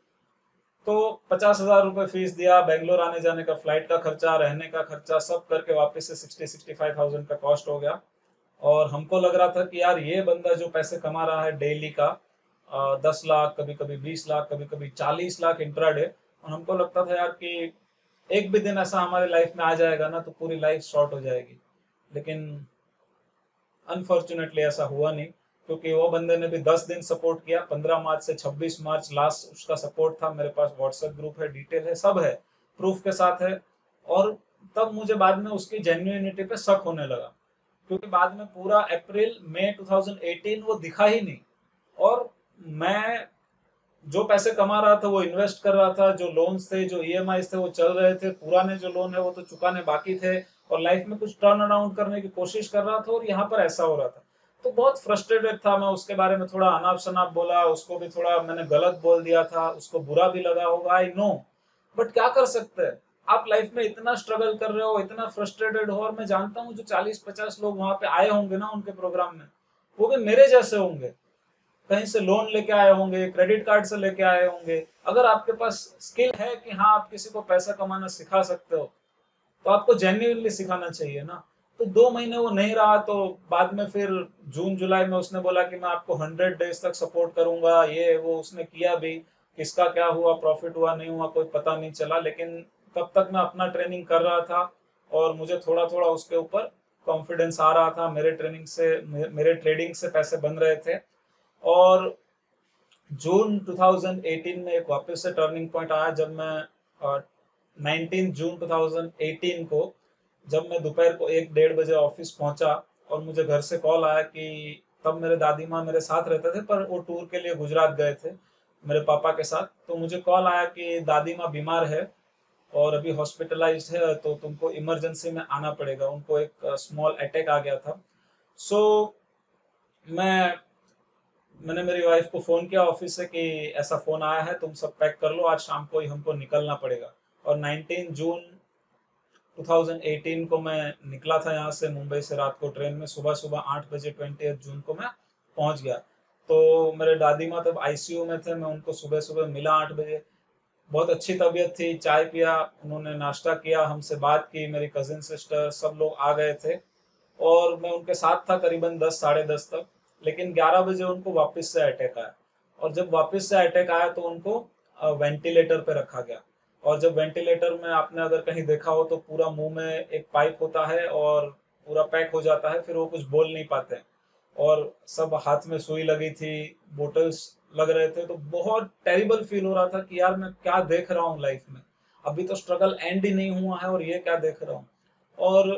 Speaker 1: तो 50,000 रुपए फीस दिया, बेंगलोर आने जाने का, फ्लाइट का खर्चा, रहने का खर्चा, सब करके वापस से 60-65,000 का कॉस्ट हो गया। और हमको लग रहा था कि यार ये बंदा जो पैसे कमा रहा है डेली का, 10 लाख, कभी कभी 20 लाख, कभी कभी 40 लाख इंट्राडे, और हमको लगता था यार कि एक भी दिन ऐसा हमारे लाइफ में आ जाएगा ना तो पूरी लाइफ शॉर्ट हो जाएगी। लेकिन अनफॉर्चुनेटली ऐसा हुआ नहीं, क्योंकि वो बंदे ने भी 10 दिन सपोर्ट किया। 15 मार्च से 26 मार्च लास्ट उसका सपोर्ट था। मेरे पास व्हाट्सएप ग्रुप है, डिटेल है, सब है, प्रूफ के साथ है। और तब मुझे बाद में उसकी जेन्युइनिटी पे शक होने लगा, क्योंकि बाद में पूरा अप्रैल मई 2018 वो दिखा ही नहीं। और मैं जो पैसे कमा रहा था वो इन्वेस्ट कर रहा था, जो लोन्स थे, जो ईएमआई थे वो चल रहे थे, पुराने जो लोन है वो तो चुकाने बाकी थे, और लाइफ में कुछ टर्न अराउंड करने की कोशिश कर रहा था, और यहाँ पर ऐसा हो रहा था। तो बहुत फ्रस्ट्रेटेड था मैं। उसके बारे में थोड़ा अनाप शनाप बोला, उसको भी थोड़ा मैंने गलत बोल दिया था, उसको बुरा भी लगा होगा, आई नो। बट क्या कर सकते हैं, आप लाइफ में इतना स्ट्रगल कर रहे हो, इतना फ्रस्ट्रेटेड हो। और मैं जानता हूँ जो 40-50 लोग वहां पे आए होंगे ना उनके प्रोग्राम में, वो भी मेरे जैसे होंगे, कहीं से लोन लेके आए होंगे, क्रेडिट कार्ड से लेके आए होंगे। अगर आपके पास स्किल है कि हाँ आप किसी को पैसा कमाना सिखा सकते हो, तो आपको जेन्युइनली सिखाना चाहिए ना। तो 2 महीने वो नहीं रहा, तो बाद में फिर जून जुलाई में उसने बोला कि मैं आपको 100 डेज तक सपोर्ट करूंगा, ये वो उसने किया भी। किसका क्या हुआ, प्रॉफिट हुआ नहीं हुआ कोई पता नहीं चला, लेकिन तब तक मैं अपना ट्रेनिंग कर रहा था और मुझे थोड़ा थोड़ा उसके ऊपर कॉन्फिडेंस आ रहा था। मेरे ट्रेडिंग से पैसे बन रहे थे। और जून 2018 में एक वापस से टर्निंग पॉइंट आया, जब मैं 19 जून 2018 को, जब मैं दोपहर को 1-1:30 बजे ऑफिस पहुंचा और मुझे घर से कॉल आया कि, तब मेरे दादी माँ मेरे साथ रहते थे पर वो टूर के लिए गुजरात गए थे, मेरे पापा के साथ। तो मुझे कॉल आया कि दादी माँ बीमार है और अभी हॉस्पिटलाइज्ड है, तो तुमको इमरजेंसी में आना पड़ेगा, उनको एक स्मॉल अटैक आ गया था। सो मैं मैंने मेरी वाइफ को फोन किया ऑफिस से कि ऐसा फोन आया है, तुम सब पैक कर लो, आज शाम को ही हमको निकलना पड़ेगा। और 19 जून 2018 को मैं निकला था यहाँ से, मुंबई से रात को ट्रेन में। सुबह सुबह 8 बजे 20 जून को मैं पहुंच गया। तो मेरे दादी माँ तब आईसीयू में थे, मैं उनको सुबह सुबह मिला 8 बजे। बहुत अच्छी तबीयत थी, चाय पिया, उन्होंने नाश्ता किया, हमसे बात की, मेरी कजिन सिस्टर सब लोग आ गए थे और मैं उनके साथ था करीबन 10 साढ़े 10 तक। लेकिन 11 बजे उनको वापस से अटैक आया, और जब वापस से अटैक आया तो उनको वेंटिलेटर पे रखा गया। और जब वेंटिलेटर में आपने अगर कहीं देखा हो तो पूरा मुंह में एक पाइप होता है और पूरा पैक हो जाता है, फिर वो कुछ बोल नहीं पाते हैं। और सब हाथ में सुई लगी थी, बोटल्स लग रहे थे, तो बहुत टेरिबल फील हो रहा था कि यार मैं क्या देख रहा हूँ लाइफ में। अभी तो स्ट्रगल एंड ही नहीं हुआ है और ये क्या देख रहा हूँ। और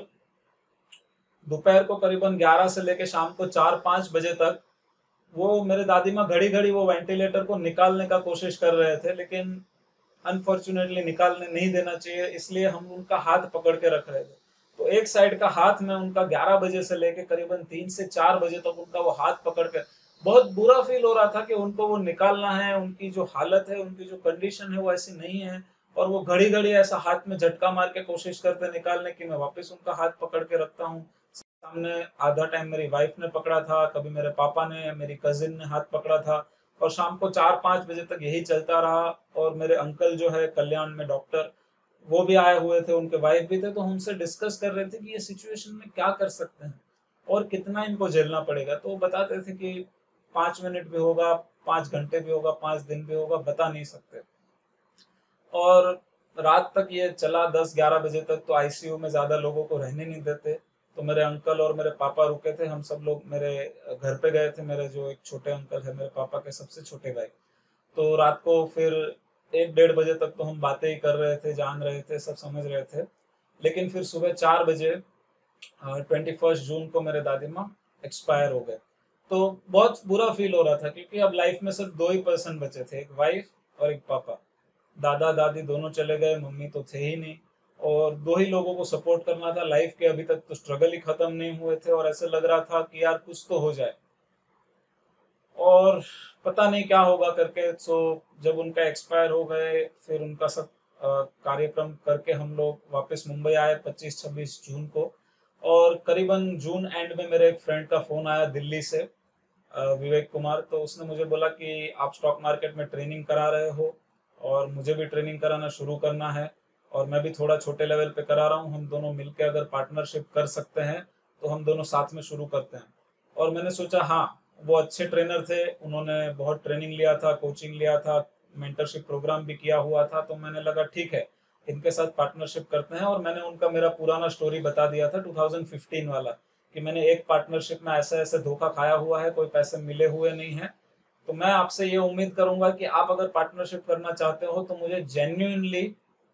Speaker 1: दोपहर को करीबन 11 से लेके शाम को 4-5 बजे तक वो मेरे दादी माँ घड़ी घड़ी वो वेंटिलेटर को निकालने का कोशिश कर रहे थे, लेकिन अनफॉर्चुनेटली निकालने नहीं देना चाहिए, इसलिए हम उनका हाथ पकड़ के रख रहे थे। तो एक साइड का हाथ में उनका 11 बजे से लेके करीबन 3 से 4 बजे तक उनका वो हाथ पकड़ के बहुत बुरा फील हो रहा था कि उनको वो निकालना है, उनकी जो हालत है, उनकी जो कंडीशन है वो ऐसी नहीं है। और वो घड़ी घड़ी ऐसा हाथ में झटका मार के कोशिश करते निकालने की, मैं वापस उनका हाथ पकड़ के रखता हूँ। सामने आधा टाइम मेरी वाइफ ने पकड़ा था, कभी मेरे पापा ने, मेरी कजिन ने हाथ पकड़ा था। और शाम को 4-5 बजे तक यही चलता रहा। और मेरे अंकल जो है कल्याण में डॉक्टर, वो भी आए हुए थे, उनके वाइफ भी थे, तो हमसे डिस्कस कर रहे थे कि ये सिचुएशन में क्या कर सकते हैं और कितना इनको झेलना पड़ेगा। तो वो बताते थे कि 5 मिनट भी होगा, 5 घंटे भी होगा, 5 दिन भी होगा, बता नहीं सकते। और रात तक ये चला, 10-11 बजे तक। तो आईसीयू में ज्यादा लोगों को रहने नहीं देते, तो मेरे अंकल और मेरे पापा रुके थे, हम सब लोग मेरे घर पे गए थे। मेरे जो एक छोटे अंकल है, मेरे पापा के सबसे छोटे भाई। तो रात को फिर 1-1:30 बजे तक तो हम बातें ही कर रहे थे, जान रहे थे, सब समझ रहे थे। लेकिन फिर सुबह 4 बजे 21 जून को मेरे दादी माँ एक्सपायर हो गए। तो बहुत बुरा फील हो रहा था, क्योंकि अब लाइफ में सिर्फ दो ही पर्सन बचे थे, एक वाइफ और एक पापा। दादा दादी दोनों चले गए, मम्मी तो थे ही नहीं। और दो ही लोगों को सपोर्ट करना था लाइफ के। अभी तक तो स्ट्रगल ही खत्म नहीं हुए थे और ऐसे लग रहा था कि यार कुछ तो हो जाए, और पता नहीं क्या होगा करके। सो जब उनका एक्सपायर हो गए, फिर उनका सब कार्यक्रम करके हम लोग वापस मुंबई आए 25-26 जून को। और करीबन जून एंड में मेरे एक फ्रेंड का फोन आया दिल्ली से, विवेक कुमार। तो उसने मुझे बोला कि आप स्टॉक मार्केट में ट्रेनिंग करा रहे हो और मुझे भी ट्रेनिंग कराना शुरू करना है, और मैं भी थोड़ा छोटे लेवल पे करा रहा हूँ, हम दोनों मिलकर अगर पार्टनरशिप कर सकते हैं तो हम दोनों साथ में शुरू करते हैं। और मैंने सोचा हाँ, वो अच्छे ट्रेनर थे, उन्होंने बहुत ट्रेनिंग लिया था, कोचिंग लिया था, मेंटरशिप प्रोग्राम भी किया हुआ था। तो मैंने लगा ठीक है, इनके साथ पार्टनरशिप करते हैं। और मैंने उनका मेरा पुराना स्टोरी बता दिया था 2015 वाला, कि मैंने एक पार्टनरशिप में ऐसे ऐसे धोखा खाया हुआ है, कोई पैसे मिले हुए नहीं है। तो मैं आपसे ये उम्मीद करूंगा कि आप अगर पार्टनरशिप करना चाहते हो तो मुझे जेन्युइनली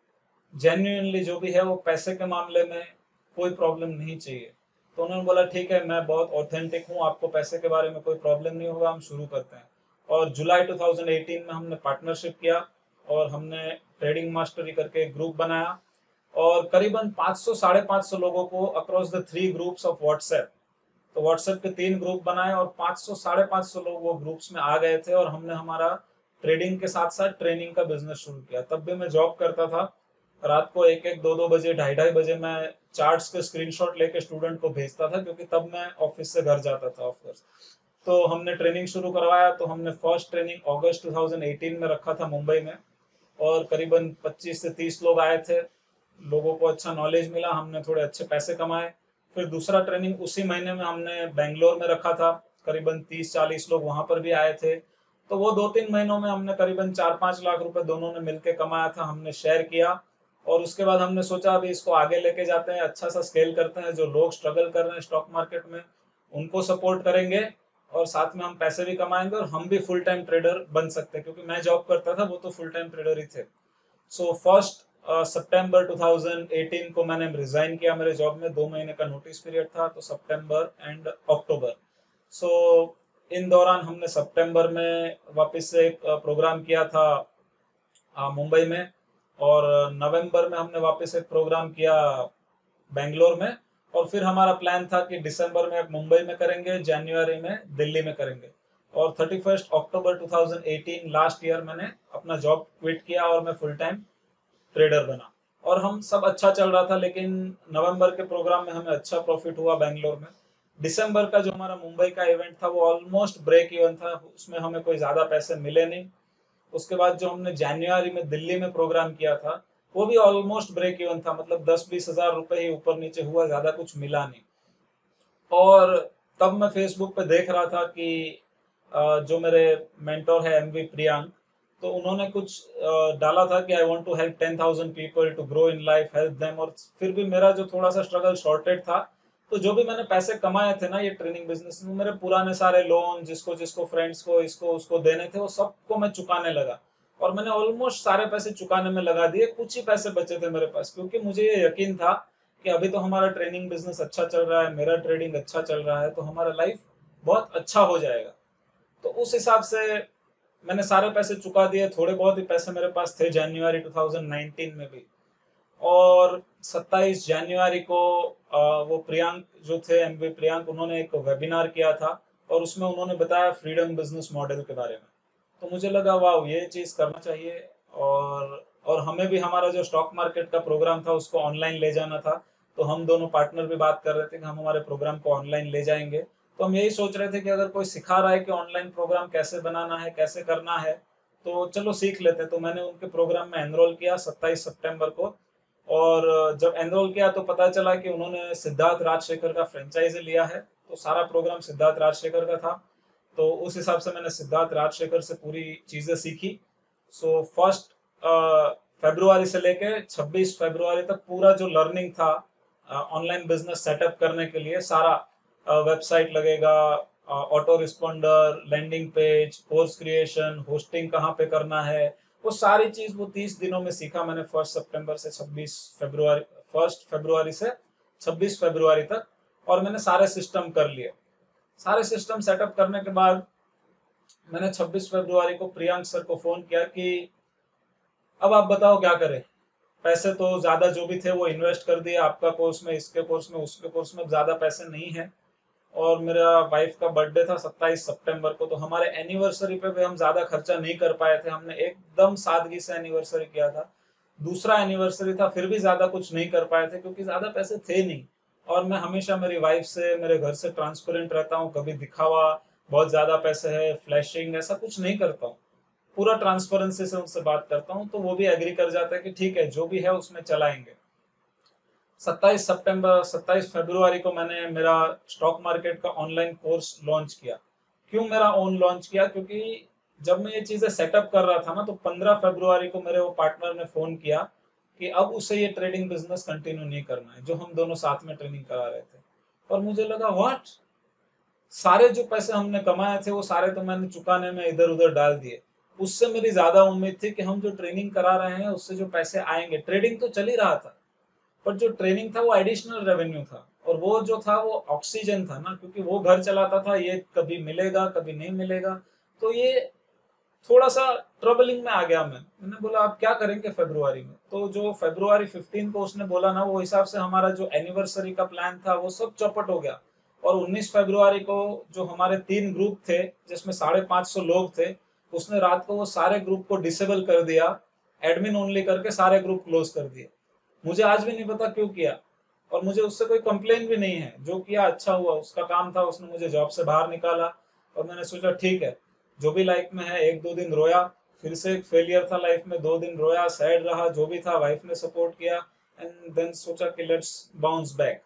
Speaker 1: जेन्युइनली जो भी है वो पैसे के मामले में कोई प्रॉब्लम नहीं चाहिए। तो उन्होंने बोला ठीक है, मैं बहुत ऑथेंटिक हूँ, आपको पैसे के बारे में कोई प्रॉब्लम नहीं होगा, हम शुरू करते हैं। और जुलाई 2018 में हमने पार्टनरशिप किया और हमने ट्रेडिंग मास्टरी करके एक ग्रुप बनाया। और करीबन 500 550 लोगों को across the 3 groups of WhatsApp, तो व्हाट्सएप के 3 ग्रुप बनाए और 500 550 लोग वो ग्रुप्स में आ गए थे। और हमने हमारा ट्रेडिंग के साथ साथ ट्रेनिंग का बिजनेस शुरू किया। तब भी मैं जॉब करता था, रात को 1-1 2-2 बजे 2:30 2:30 बजे मैं चार्ट्स के स्क्रीनशॉट लेके स्टूडेंट को भेजता था, क्योंकि तब मैं ऑफिस से घर जाता था ऑफकोर्स। तो हमने ट्रेनिंग शुरू करवाया। तो हमने फर्स्ट ट्रेनिंग अगस्त 2018 में रखा था मुंबई में, और करीबन 25 से 30 लोग आए थे। लोगों को अच्छा नॉलेज मिला, हमने थोड़े अच्छे पैसे कमाए। फिर दूसरा ट्रेनिंग उसी महीने में हमने बेंगलोर में रखा था, करीबन 30-40 लोग वहां पर भी आए थे। तो वो 2-3 महीनों में हमने करीबन 4-5 लाख रुपए दोनों ने मिलकर कमाया था, हमने शेयर किया। और उसके बाद हमने सोचा अभी इसको आगे लेके जाते हैं, अच्छा सा स्केल करते हैं, जो लोग स्ट्रगल कर रहे हैं स्टॉक मार्केट में उनको सपोर्ट करेंगे, और साथ में हम पैसे भी कमाएंगे और हम भी फुल टाइम ट्रेडर बन सकते हैं, क्योंकि मैं जॉब करता था, वो तो फुल टाइम ट्रेडर ही थे। सो फर्स्ट सितंबर 2018 को मैंने रिजाइन किया मेरे जॉब में, 2 महीने का नोटिस पीरियड था, तो सितंबर एंड अक्टूबर। सो इन दौरान हमने सितंबर में वापस से एक प्रोग्राम किया था मुंबई में, और नवंबर में हमने वापस एक प्रोग्राम किया बेंगलोर में, और फिर हमारा प्लान था कि दिसंबर में मुंबई में करेंगे, जनवरी में दिल्ली में करेंगे। और 31 अक्टूबर 2018 लास्ट ईयर मैंने अपना जॉब क्विट किया और मैं फुल टाइम ट्रेडर बना, और हम सब अच्छा चल रहा था। लेकिन नवंबर के प्रोग्राम में हमें अच्छा प्रॉफिट हुआ बेंगलोर में। दिसंबर का जो हमारा मुंबई का इवेंट था वो ऑलमोस्ट ब्रेक इवन था, उसमें हमें कोई ज्यादा पैसे मिले नहीं। उसके बाद जो हमने जनवरी में दिल्ली में प्रोग्राम किया था वो भी ऑलमोस्ट ब्रेक इवन था, मतलब 10-20 हजार रुपए ही ऊपर नीचे हुआ, ज्यादा कुछ मिला नहीं। और तब मैं फेसबुक पे देख रहा था कि जो मेरे मेंटोर है एमवी प्रियांक, तो उन्होंने कुछ डाला था कि I want to help 10,000 people to grow in life, help them. और फिर भी मेरा जो थोड़ा सा स्ट्रगल सॉर्टेड था, तो जो भी मैंने पैसे कमाए थे ना ये ट्रेनिंग बिजनेस में, मेरे पुराने सारे लोन जिसको जिसको फ्रेंड्स को इसको उसको देने थे वो सबको मैं चुकाने लगा। और मैंने ऑलमोस्ट सारे पैसे चुकाने में लगा दिए, कुछ ही पैसे बचे थे मेरे पास, क्योंकि मुझे ये यकीन था कि अभी तो हमारा ट्रेनिंग बिजनेस अच्छा चल रहा है, मेरा ट्रेडिंग अच्छा चल रहा है, तो हमारा लाइफ बहुत अच्छा हो जाएगा। तो उस हिसाब से मैंने सारे पैसे चुका दिए, थोड़े बहुत ही पैसे मेरे पास थे जनवरी 2019 में भी। और 27 जनवरी को वो प्रियांक जो थे एमवी प्रियांक, उन्होंने एक वेबिनार किया था और उसमें उन्होंने बताया फ्रीडम बिजनेस मॉडल के बारे में। तो मुझे लगा वाह ये चीज करना चाहिए। और हमें भी हमारा जो स्टॉक मार्केट का प्रोग्राम था उसको ऑनलाइन ले जाना था। तो हम दोनों पार्टनर भी बात कर रहे थे कि हम हमारे प्रोग्राम को ऑनलाइन ले जाएंगे। तो हम यही सोच रहे थे कि अगर कोई सिखा रहा है कि ऑनलाइन प्रोग्राम कैसे बनाना है, कैसे करना है, तो चलो सीख लेते। तो मैंने उनके प्रोग्राम में एनरोल किया 27 सितंबर को। और जब एनरोल किया तो पता चला कि उन्होंने सिद्धार्थ राजशेखर का फ्रेंचाइजी लिया है, तो सारा प्रोग्राम सिद्धार्थ राजशेखर का था। तो उस हिसाब से मैंने सिद्धार्थ राजशेखर से पूरी चीजें सीखी। सो फर्स्ट फरवरी से लेके 26 फरवरी तक पूरा जो लर्निंग था ऑनलाइन बिजनेस सेटअप करने के लिए, सारा वेबसाइट लगेगा, auto responder, landing page, course creation, hosting कहाँ पे करना है, वो सारी चीज वो 30 दिनों में सीखा मैंने, फर्स्ट फरवरी से 26 फरवरी तक। और मैंने सारे सिस्टम कर लिए। सारे सिस्टम सेटअप करने के बाद मैंने 26 फरवरी को प्रियांक सर को फोन किया कि अब आप बताओ क्या करें। पैसे तो ज्यादा जो भी थे वो इन्वेस्ट कर दिए, आपका कोर्स में, इसके कोर्स में, उसके कोर्स में, ज्यादा पैसे नहीं है। और मेरा वाइफ का बर्थडे था 27 सितंबर को, तो हमारे एनिवर्सरी पे भी हम ज्यादा खर्चा नहीं कर पाए थे, हमने एकदम सादगी से एनिवर्सरी किया था। दूसरा एनिवर्सरी था फिर भी ज्यादा कुछ नहीं कर पाए थे क्योंकि ज्यादा पैसे थे नहीं। और मैं हमेशा मेरी वाइफ से, मेरे घर से ट्रांसपेरेंट रहता हूँ, कभी दिखावा बहुत ज्यादा पैसे है, फ्लैशिंग, ऐसा कुछ नहीं करता हूँ। पूरा ट्रांसपेरेंसी से उनसे बात करता हूँ, तो वो भी एग्री कर जाता है कि ठीक है जो भी है उसमें चलाएंगे। 27 फरवरी को मैंने मेरा स्टॉक मार्केट का ऑनलाइन कोर्स लॉन्च किया। क्यों मेरा ओन लॉन्च किया? क्योंकि जब मैं ये चीजें सेटअप कर रहा था ना, तो 15 फरवरी को मेरे वो पार्टनर ने फोन किया कि अब उसे ये ट्रेडिंग बिजनेस कंटिन्यू नहीं करना है जो हम दोनों साथ में ट्रेनिंग करा रहे थे। और मुझे लगा व्हाट, सारे जो पैसे हमने कमाए थे वो सारे तो मैंने चुकाने में इधर उधर डाल दिए। उससे मेरी ज्यादा उम्मीद थी कि हम जो ट्रेनिंग करा रहे हैं उससे जो पैसे आएंगे, ट्रेडिंग तो चल ही रहा था, पर जो ट्रेनिंग था वो एडिशनल रेवेन्यू था। और वो जो था वो ऑक्सीजन था ना, क्योंकि वो घर चलाता था, ये कभी मिलेगा कभी नहीं मिलेगा। तो ये थोड़ा सा ट्रबलिंग में आ गया। मैंने बोला अब क्या करेंगे फरवरी में। तो जो फरवरी 15 को उसने बोला ना, वो हिसाब से हमारा जो एनिवर्सरी का प्लान था वो सब चौपट हो गया। और 19 फरवरी को जो हमारे 3 ग्रुप थे जिसमें 550 लोग थे, उसने रात को वो सारे ग्रुप को डिसेबल कर दिया, एडमिन ओनली करके सारे ग्रुप क्लोज कर दिए। मुझे आज भी नहीं पता क्यों किया, और मुझे उससे कोई कंप्लेन भी नहीं है। जो किया अच्छा हुआ, उसका काम था, उसने मुझे जॉब से बाहर निकाला। और मैंने सोचा ठीक है, जो भी लाइफ में है, 1-2 दिन रोया, फिर से एक फेलियर था लाइफ में, 2 दिन रोया, सैड रहा, जो भी था, वाइफ ने सपोर्ट किया, एंड देन सोचा कि लेट्स बाउंस बैक।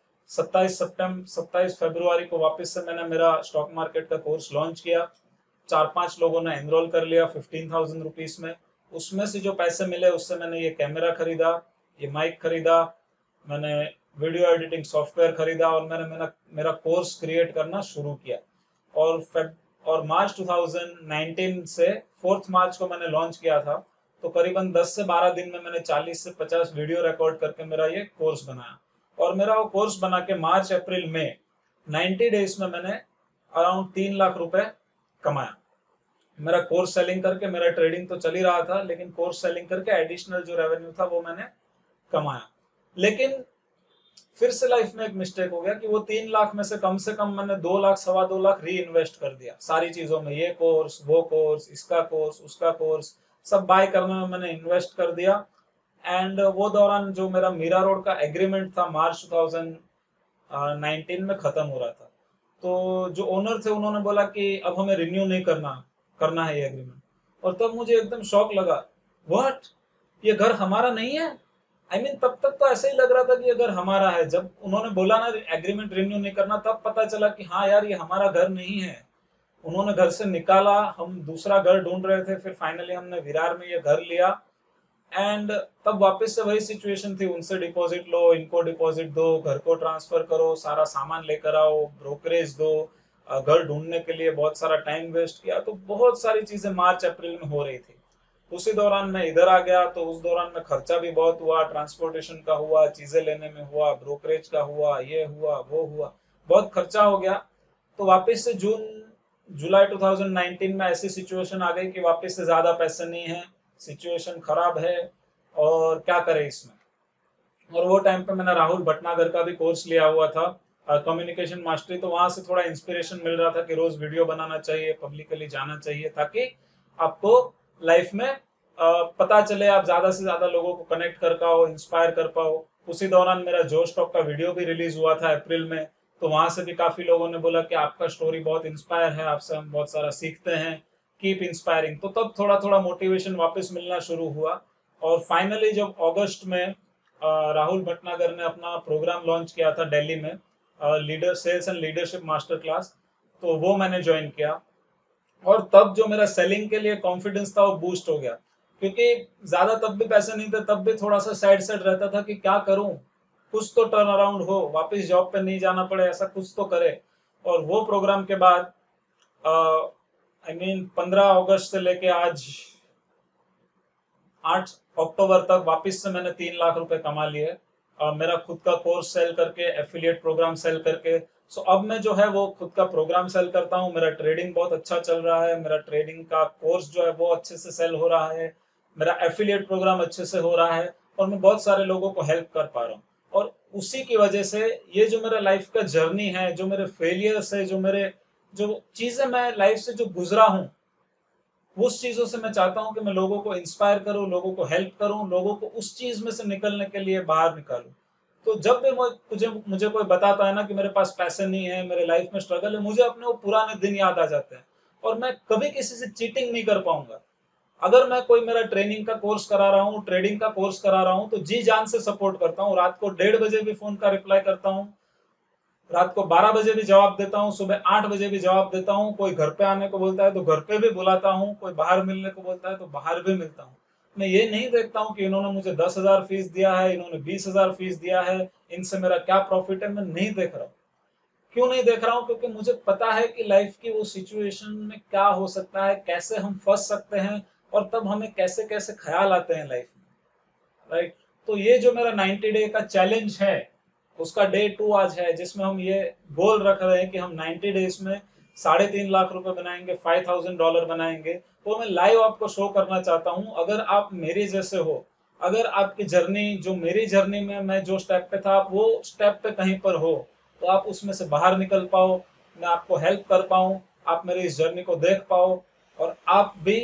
Speaker 1: 27 फरवरी को वापस से मैंने मेरा स्टॉक मार्केट का कोर्स लॉन्च किया। 4-5 लोगों ने एनरोल कर लिया 15,000 रुपीज में। उसमें से जो पैसे मिले उससे मैंने ये कैमरा खरीदा, ये माइक खरीदा, मैंने वीडियो एडिटिंग सॉफ्टवेयर खरीदा, और मैंने मेरा कोर्स क्रिएट करना शुरू किया। और मार्च 2019 से 4 मार्च को मैंने लॉन्च किया था। तो करीबन 10 से 12 दिन में मैंने 40 से 50 वीडियो रिकॉर्ड करके मेरा ये कोर्स बनाया। और मेरा वो कोर्स बना के मार्च अप्रैल में 90 डेज में मैंने अराउंड 3 लाख रुपए कमाया। मेरा कोर्स सेलिंग करके, मेरा ट्रेडिंग तो चल ही रहा था, लेकिन कोर्स सेलिंग करके एडिशनल जो रेवेन्यू था वो मैंने कमाया। लेकिन फिर से लाइफ में एक मिस्टेक हो गया कि वो 3 लाख में से कम मैंने 2 लाख, 2.25 लाख री इन्वेस्ट कर दिया सारी चीजों में। ये कोर्स, वो कोर्स, इसका कोर्स, उसका कोर्स, सब बाय करने में मैंने इन्वेस्ट कर दिया। एंड वो दौरान जो मेरा मीरा रोड का एग्रीमेंट था मार्च 2019 में खत्म हो रहा था। तो जो ओनर थे उन्होंने बोला कि अब हमें रिन्यू नहीं करना है ये एग्रीमेंट। और तब मुझे एकदम शॉक लगा, व्हाट, ये घर हमारा नहीं है? तब तक तो ऐसे ही लग रहा था कि ये घर हमारा है। जब उन्होंने बोला ना एग्रीमेंट रिन्यू नहीं करना, तब पता चला कि हाँ यार, ये हमारा घर नहीं है। उन्होंने घर से निकाला, हम दूसरा घर ढूंढ रहे थे, फिर फाइनली हमने विरार में ये घर लिया। एंड तब वापस से वही सिचुएशन थी, उनसे डिपॉजिट लो, इनको डिपॉजिट दो, घर को ट्रांसफर करो, सारा सामान लेकर आओ, ब्रोकरेज दो, घर ढूंढने के लिए बहुत सारा टाइम वेस्ट किया। तो बहुत सारी चीजें मार्च अप्रैल में हो रही थी। उसी दौरान मैं इधर आ गया, तो उस दौरान में खर्चा भी बहुत हुआ, ट्रांसपोर्टेशन का हुआ, चीजें लेने में हुआ, ब्रोकरेज का हुआ, ये हुआ, वो हुआ, बहुत खर्चा हो गया। तो वापस से जून जुलाई 2019 में ऐसी सिचुएशन आ गई कि वापस से ज्यादा पैसे नहीं है, सिचुएशन खराब है, और क्या करें इसमें। और वो टाइम पे मैंने राहुल भटनागर का भी कोर्स लिया हुआ था, कम्युनिकेशन मास्टरी। तो वहां से थोड़ा इंस्पिरेशन मिल रहा था कि रोज वीडियो बनाना चाहिए, पब्लिकली जाना चाहिए, ताकि आपको लाइफ में पता चले, आप ज्यादा से ज्यादा लोगों को कनेक्ट कर पाओ, इंस्पायर कर पाओ। उसी दौरान मेरा जोश टॉक का वीडियो भी रिलीज हुआ था अप्रैल में। तो वहां से भी काफी लोगों ने बोला कि आपका स्टोरी बहुत इंस्पायर है, आपसे हम बहुत सारा सीखते हैं, कीप इंस्पायरिंग। तो तब थोड़ा थोड़ा मोटिवेशन वापस मिलना शुरू हुआ। और फाइनली जब अगस्त में राहुल भटनागर ने अपना प्रोग्राम लॉन्च किया था दिल्ली में, leader sales and leadership master class, तो वो मैंने ज्वाइन किया। और तब जो मेरा सेलिंग के लिए कॉन्फिडेंस था वो बूस्ट हो गया, क्योंकि ज्यादा तब भी पैसे नहीं थे, तब भी थोड़ा सा साइड साइड रहता था कि क्या करूं, कुछ तो टर्न अराउंड हो, वापस जॉब पे नहीं जाना पड़े, ऐसा कुछ तो करे। और वो प्रोग्राम के बाद 15 अगस्त से लेके आज 8 अक्टूबर तक वापस से मैंने 3 लाख रुपए कमा लिए, मेरा खुद का कोर्स सेल करके, एफिलिएट प्रोग्राम सेल करके। सो अब मैं जो है वो खुद का प्रोग्राम सेल करता हूँ, मेरा ट्रेडिंग बहुत अच्छा चल रहा है, मेरा ट्रेडिंग का कोर्स जो है वो अच्छे से सेल हो रहा है, मेरा एफिलिएट प्रोग्राम अच्छे से हो रहा है, और मैं बहुत सारे लोगों को हेल्प कर पा रहा हूँ। और उसी की वजह से ये जो मेरा लाइफ का जर्नी है, जो मेरे फेलियर से, जो चीजें मैं लाइफ से जो गुजरा हूँ, उस चीजों से मैं चाहता हूं कि मैं लोगों को इंस्पायर करूं, लोगों को हेल्प करूं, लोगों को उस चीज में से निकलने के लिए बाहर निकालूं। तो जब भी मुझे कोई बताता है ना कि मेरे पास पैसे नहीं है, मेरे लाइफ में स्ट्रगल है, मुझे अपने वो पुराने दिन याद आ जाते हैं। और मैं कभी किसी से चीटिंग नहीं कर पाऊंगा। अगर मैं कोई मेरा ट्रेनिंग का कोर्स करा रहा हूँ, ट्रेडिंग का कोर्स करा रहा हूँ, तो जी जान से सपोर्ट करता हूँ, रात को 1:30 बजे भी फोन का रिप्लाई करता हूँ, रात को 12 बजे भी जवाब देता हूँ, सुबह 8 बजे भी जवाब देता हूँ। कोई घर पे आने को बोलता है तो घर पे भी बुलाता हूँ, कोई बाहर मिलने को बोलता है तो बाहर भी मिलता हूँ। मैं ये नहीं देखता हूँ कि इन्होंने मुझे 10,000 फीस दिया है, इन्होंने 20,000 फीस दिया है, इनसे मेरा क्या प्रॉफिट है, मैं नहीं देख रहा हूँ। क्यों नहीं देख रहा हूँ? क्योंकि मुझे पता है कि लाइफ की वो सिचुएशन में क्या हो सकता है, कैसे हम फंस सकते हैं, और तब हमें कैसे कैसे ख्याल आते हैं लाइफ में, राइट। तो ये जो मेरा 90 डे का चैलेंज है, उसका डे 2 आज है, जिसमें हम ये गोल रख रहे हैं कि हम 90 डेज में 3.5 लाख रुपए बनाएंगे, $5,000 बनाएंगे। वो मैं लाइव आपको शो करना चाहता हूँ। अगर आप मेरे जैसे हो, अगर आपकी जर्नी जो मेरी जर्नी में मैं जो स्टेप पे था, आप वो स्टेप पे कहीं पर हो, तो आप उसमें से बाहर निकल पाओ, मैं आपको हेल्प कर पाऊँ, आप मेरी इस जर्नी को देख पाओ, और आप भी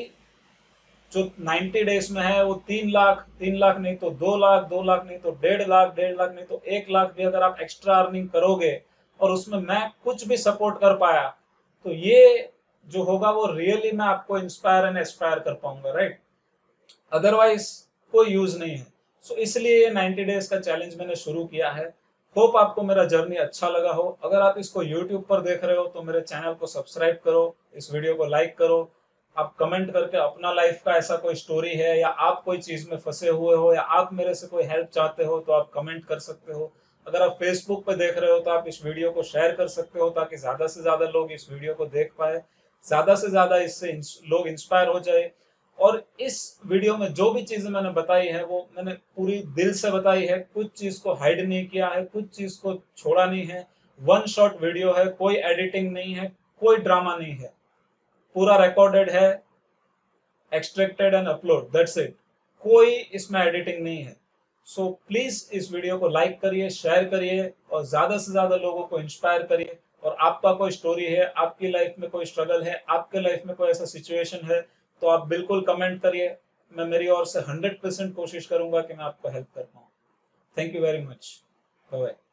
Speaker 1: जो 90 डेज में है वो 3 लाख, 3 लाख नहीं तो 2 लाख, 2 लाख नहीं तो 1.5 लाख, 1.5 लाख नहीं तो 1 लाख भी अगर आप एक्स्ट्रा अर्निंग करोगे, और उसमें मैं कुछ भी सपोर्ट कर पाया, तो ये जो होगा वो रियली मैं आपको इंस्पायर एंड एस्पायर कर पाऊंगा, राइट। अदरवाइज कोई यूज नहीं है। सो इसलिए ये 90 डेज का चैलेंज मैंने शुरू किया है। होप आपको मेरा जर्नी अच्छा लगा हो। अगर आप इसको यूट्यूब पर देख रहे हो तो मेरे चैनल को सब्सक्राइब करो, इस वीडियो को लाइक करो। आप कमेंट करके अपना लाइफ का ऐसा कोई स्टोरी है, या आप कोई चीज में फंसे हुए हो, या आप मेरे से कोई हेल्प चाहते हो, तो आप कमेंट कर सकते हो। अगर आप फेसबुक पे देख रहे हो तो आप इस वीडियो को शेयर कर सकते हो, ताकि ज्यादा से ज्यादा लोग इस वीडियो को देख पाए, ज्यादा से ज्यादा इससे लोग इंस्पायर हो जाए। और इस वीडियो में जो भी चीजें मैंने बताई है वो मैंने पूरी दिल से बताई है, कुछ चीज को हाइड नहीं किया है, कुछ चीज को छोड़ा नहीं है। वन शॉट वीडियो है, कोई एडिटिंग नहीं है, कोई ड्रामा नहीं है, पूरा रिकॉर्डेड है, extracted and upload, that's it. कोई इसमें एडिटिंग नहीं है। सो प्लीज इस वीडियो को लाइक करिए, शेयर करिए और ज्यादा से ज्यादा लोगों को इंस्पायर करिए। और आपका कोई स्टोरी है, आपकी लाइफ में कोई स्ट्रगल है, आपके लाइफ में कोई ऐसा सिचुएशन है, तो आप बिल्कुल कमेंट करिए। मैं मेरी ओर से 100% कोशिश करूंगा कि मैं आपको हेल्प कर पाऊँ। Thank you very much. Bye bye.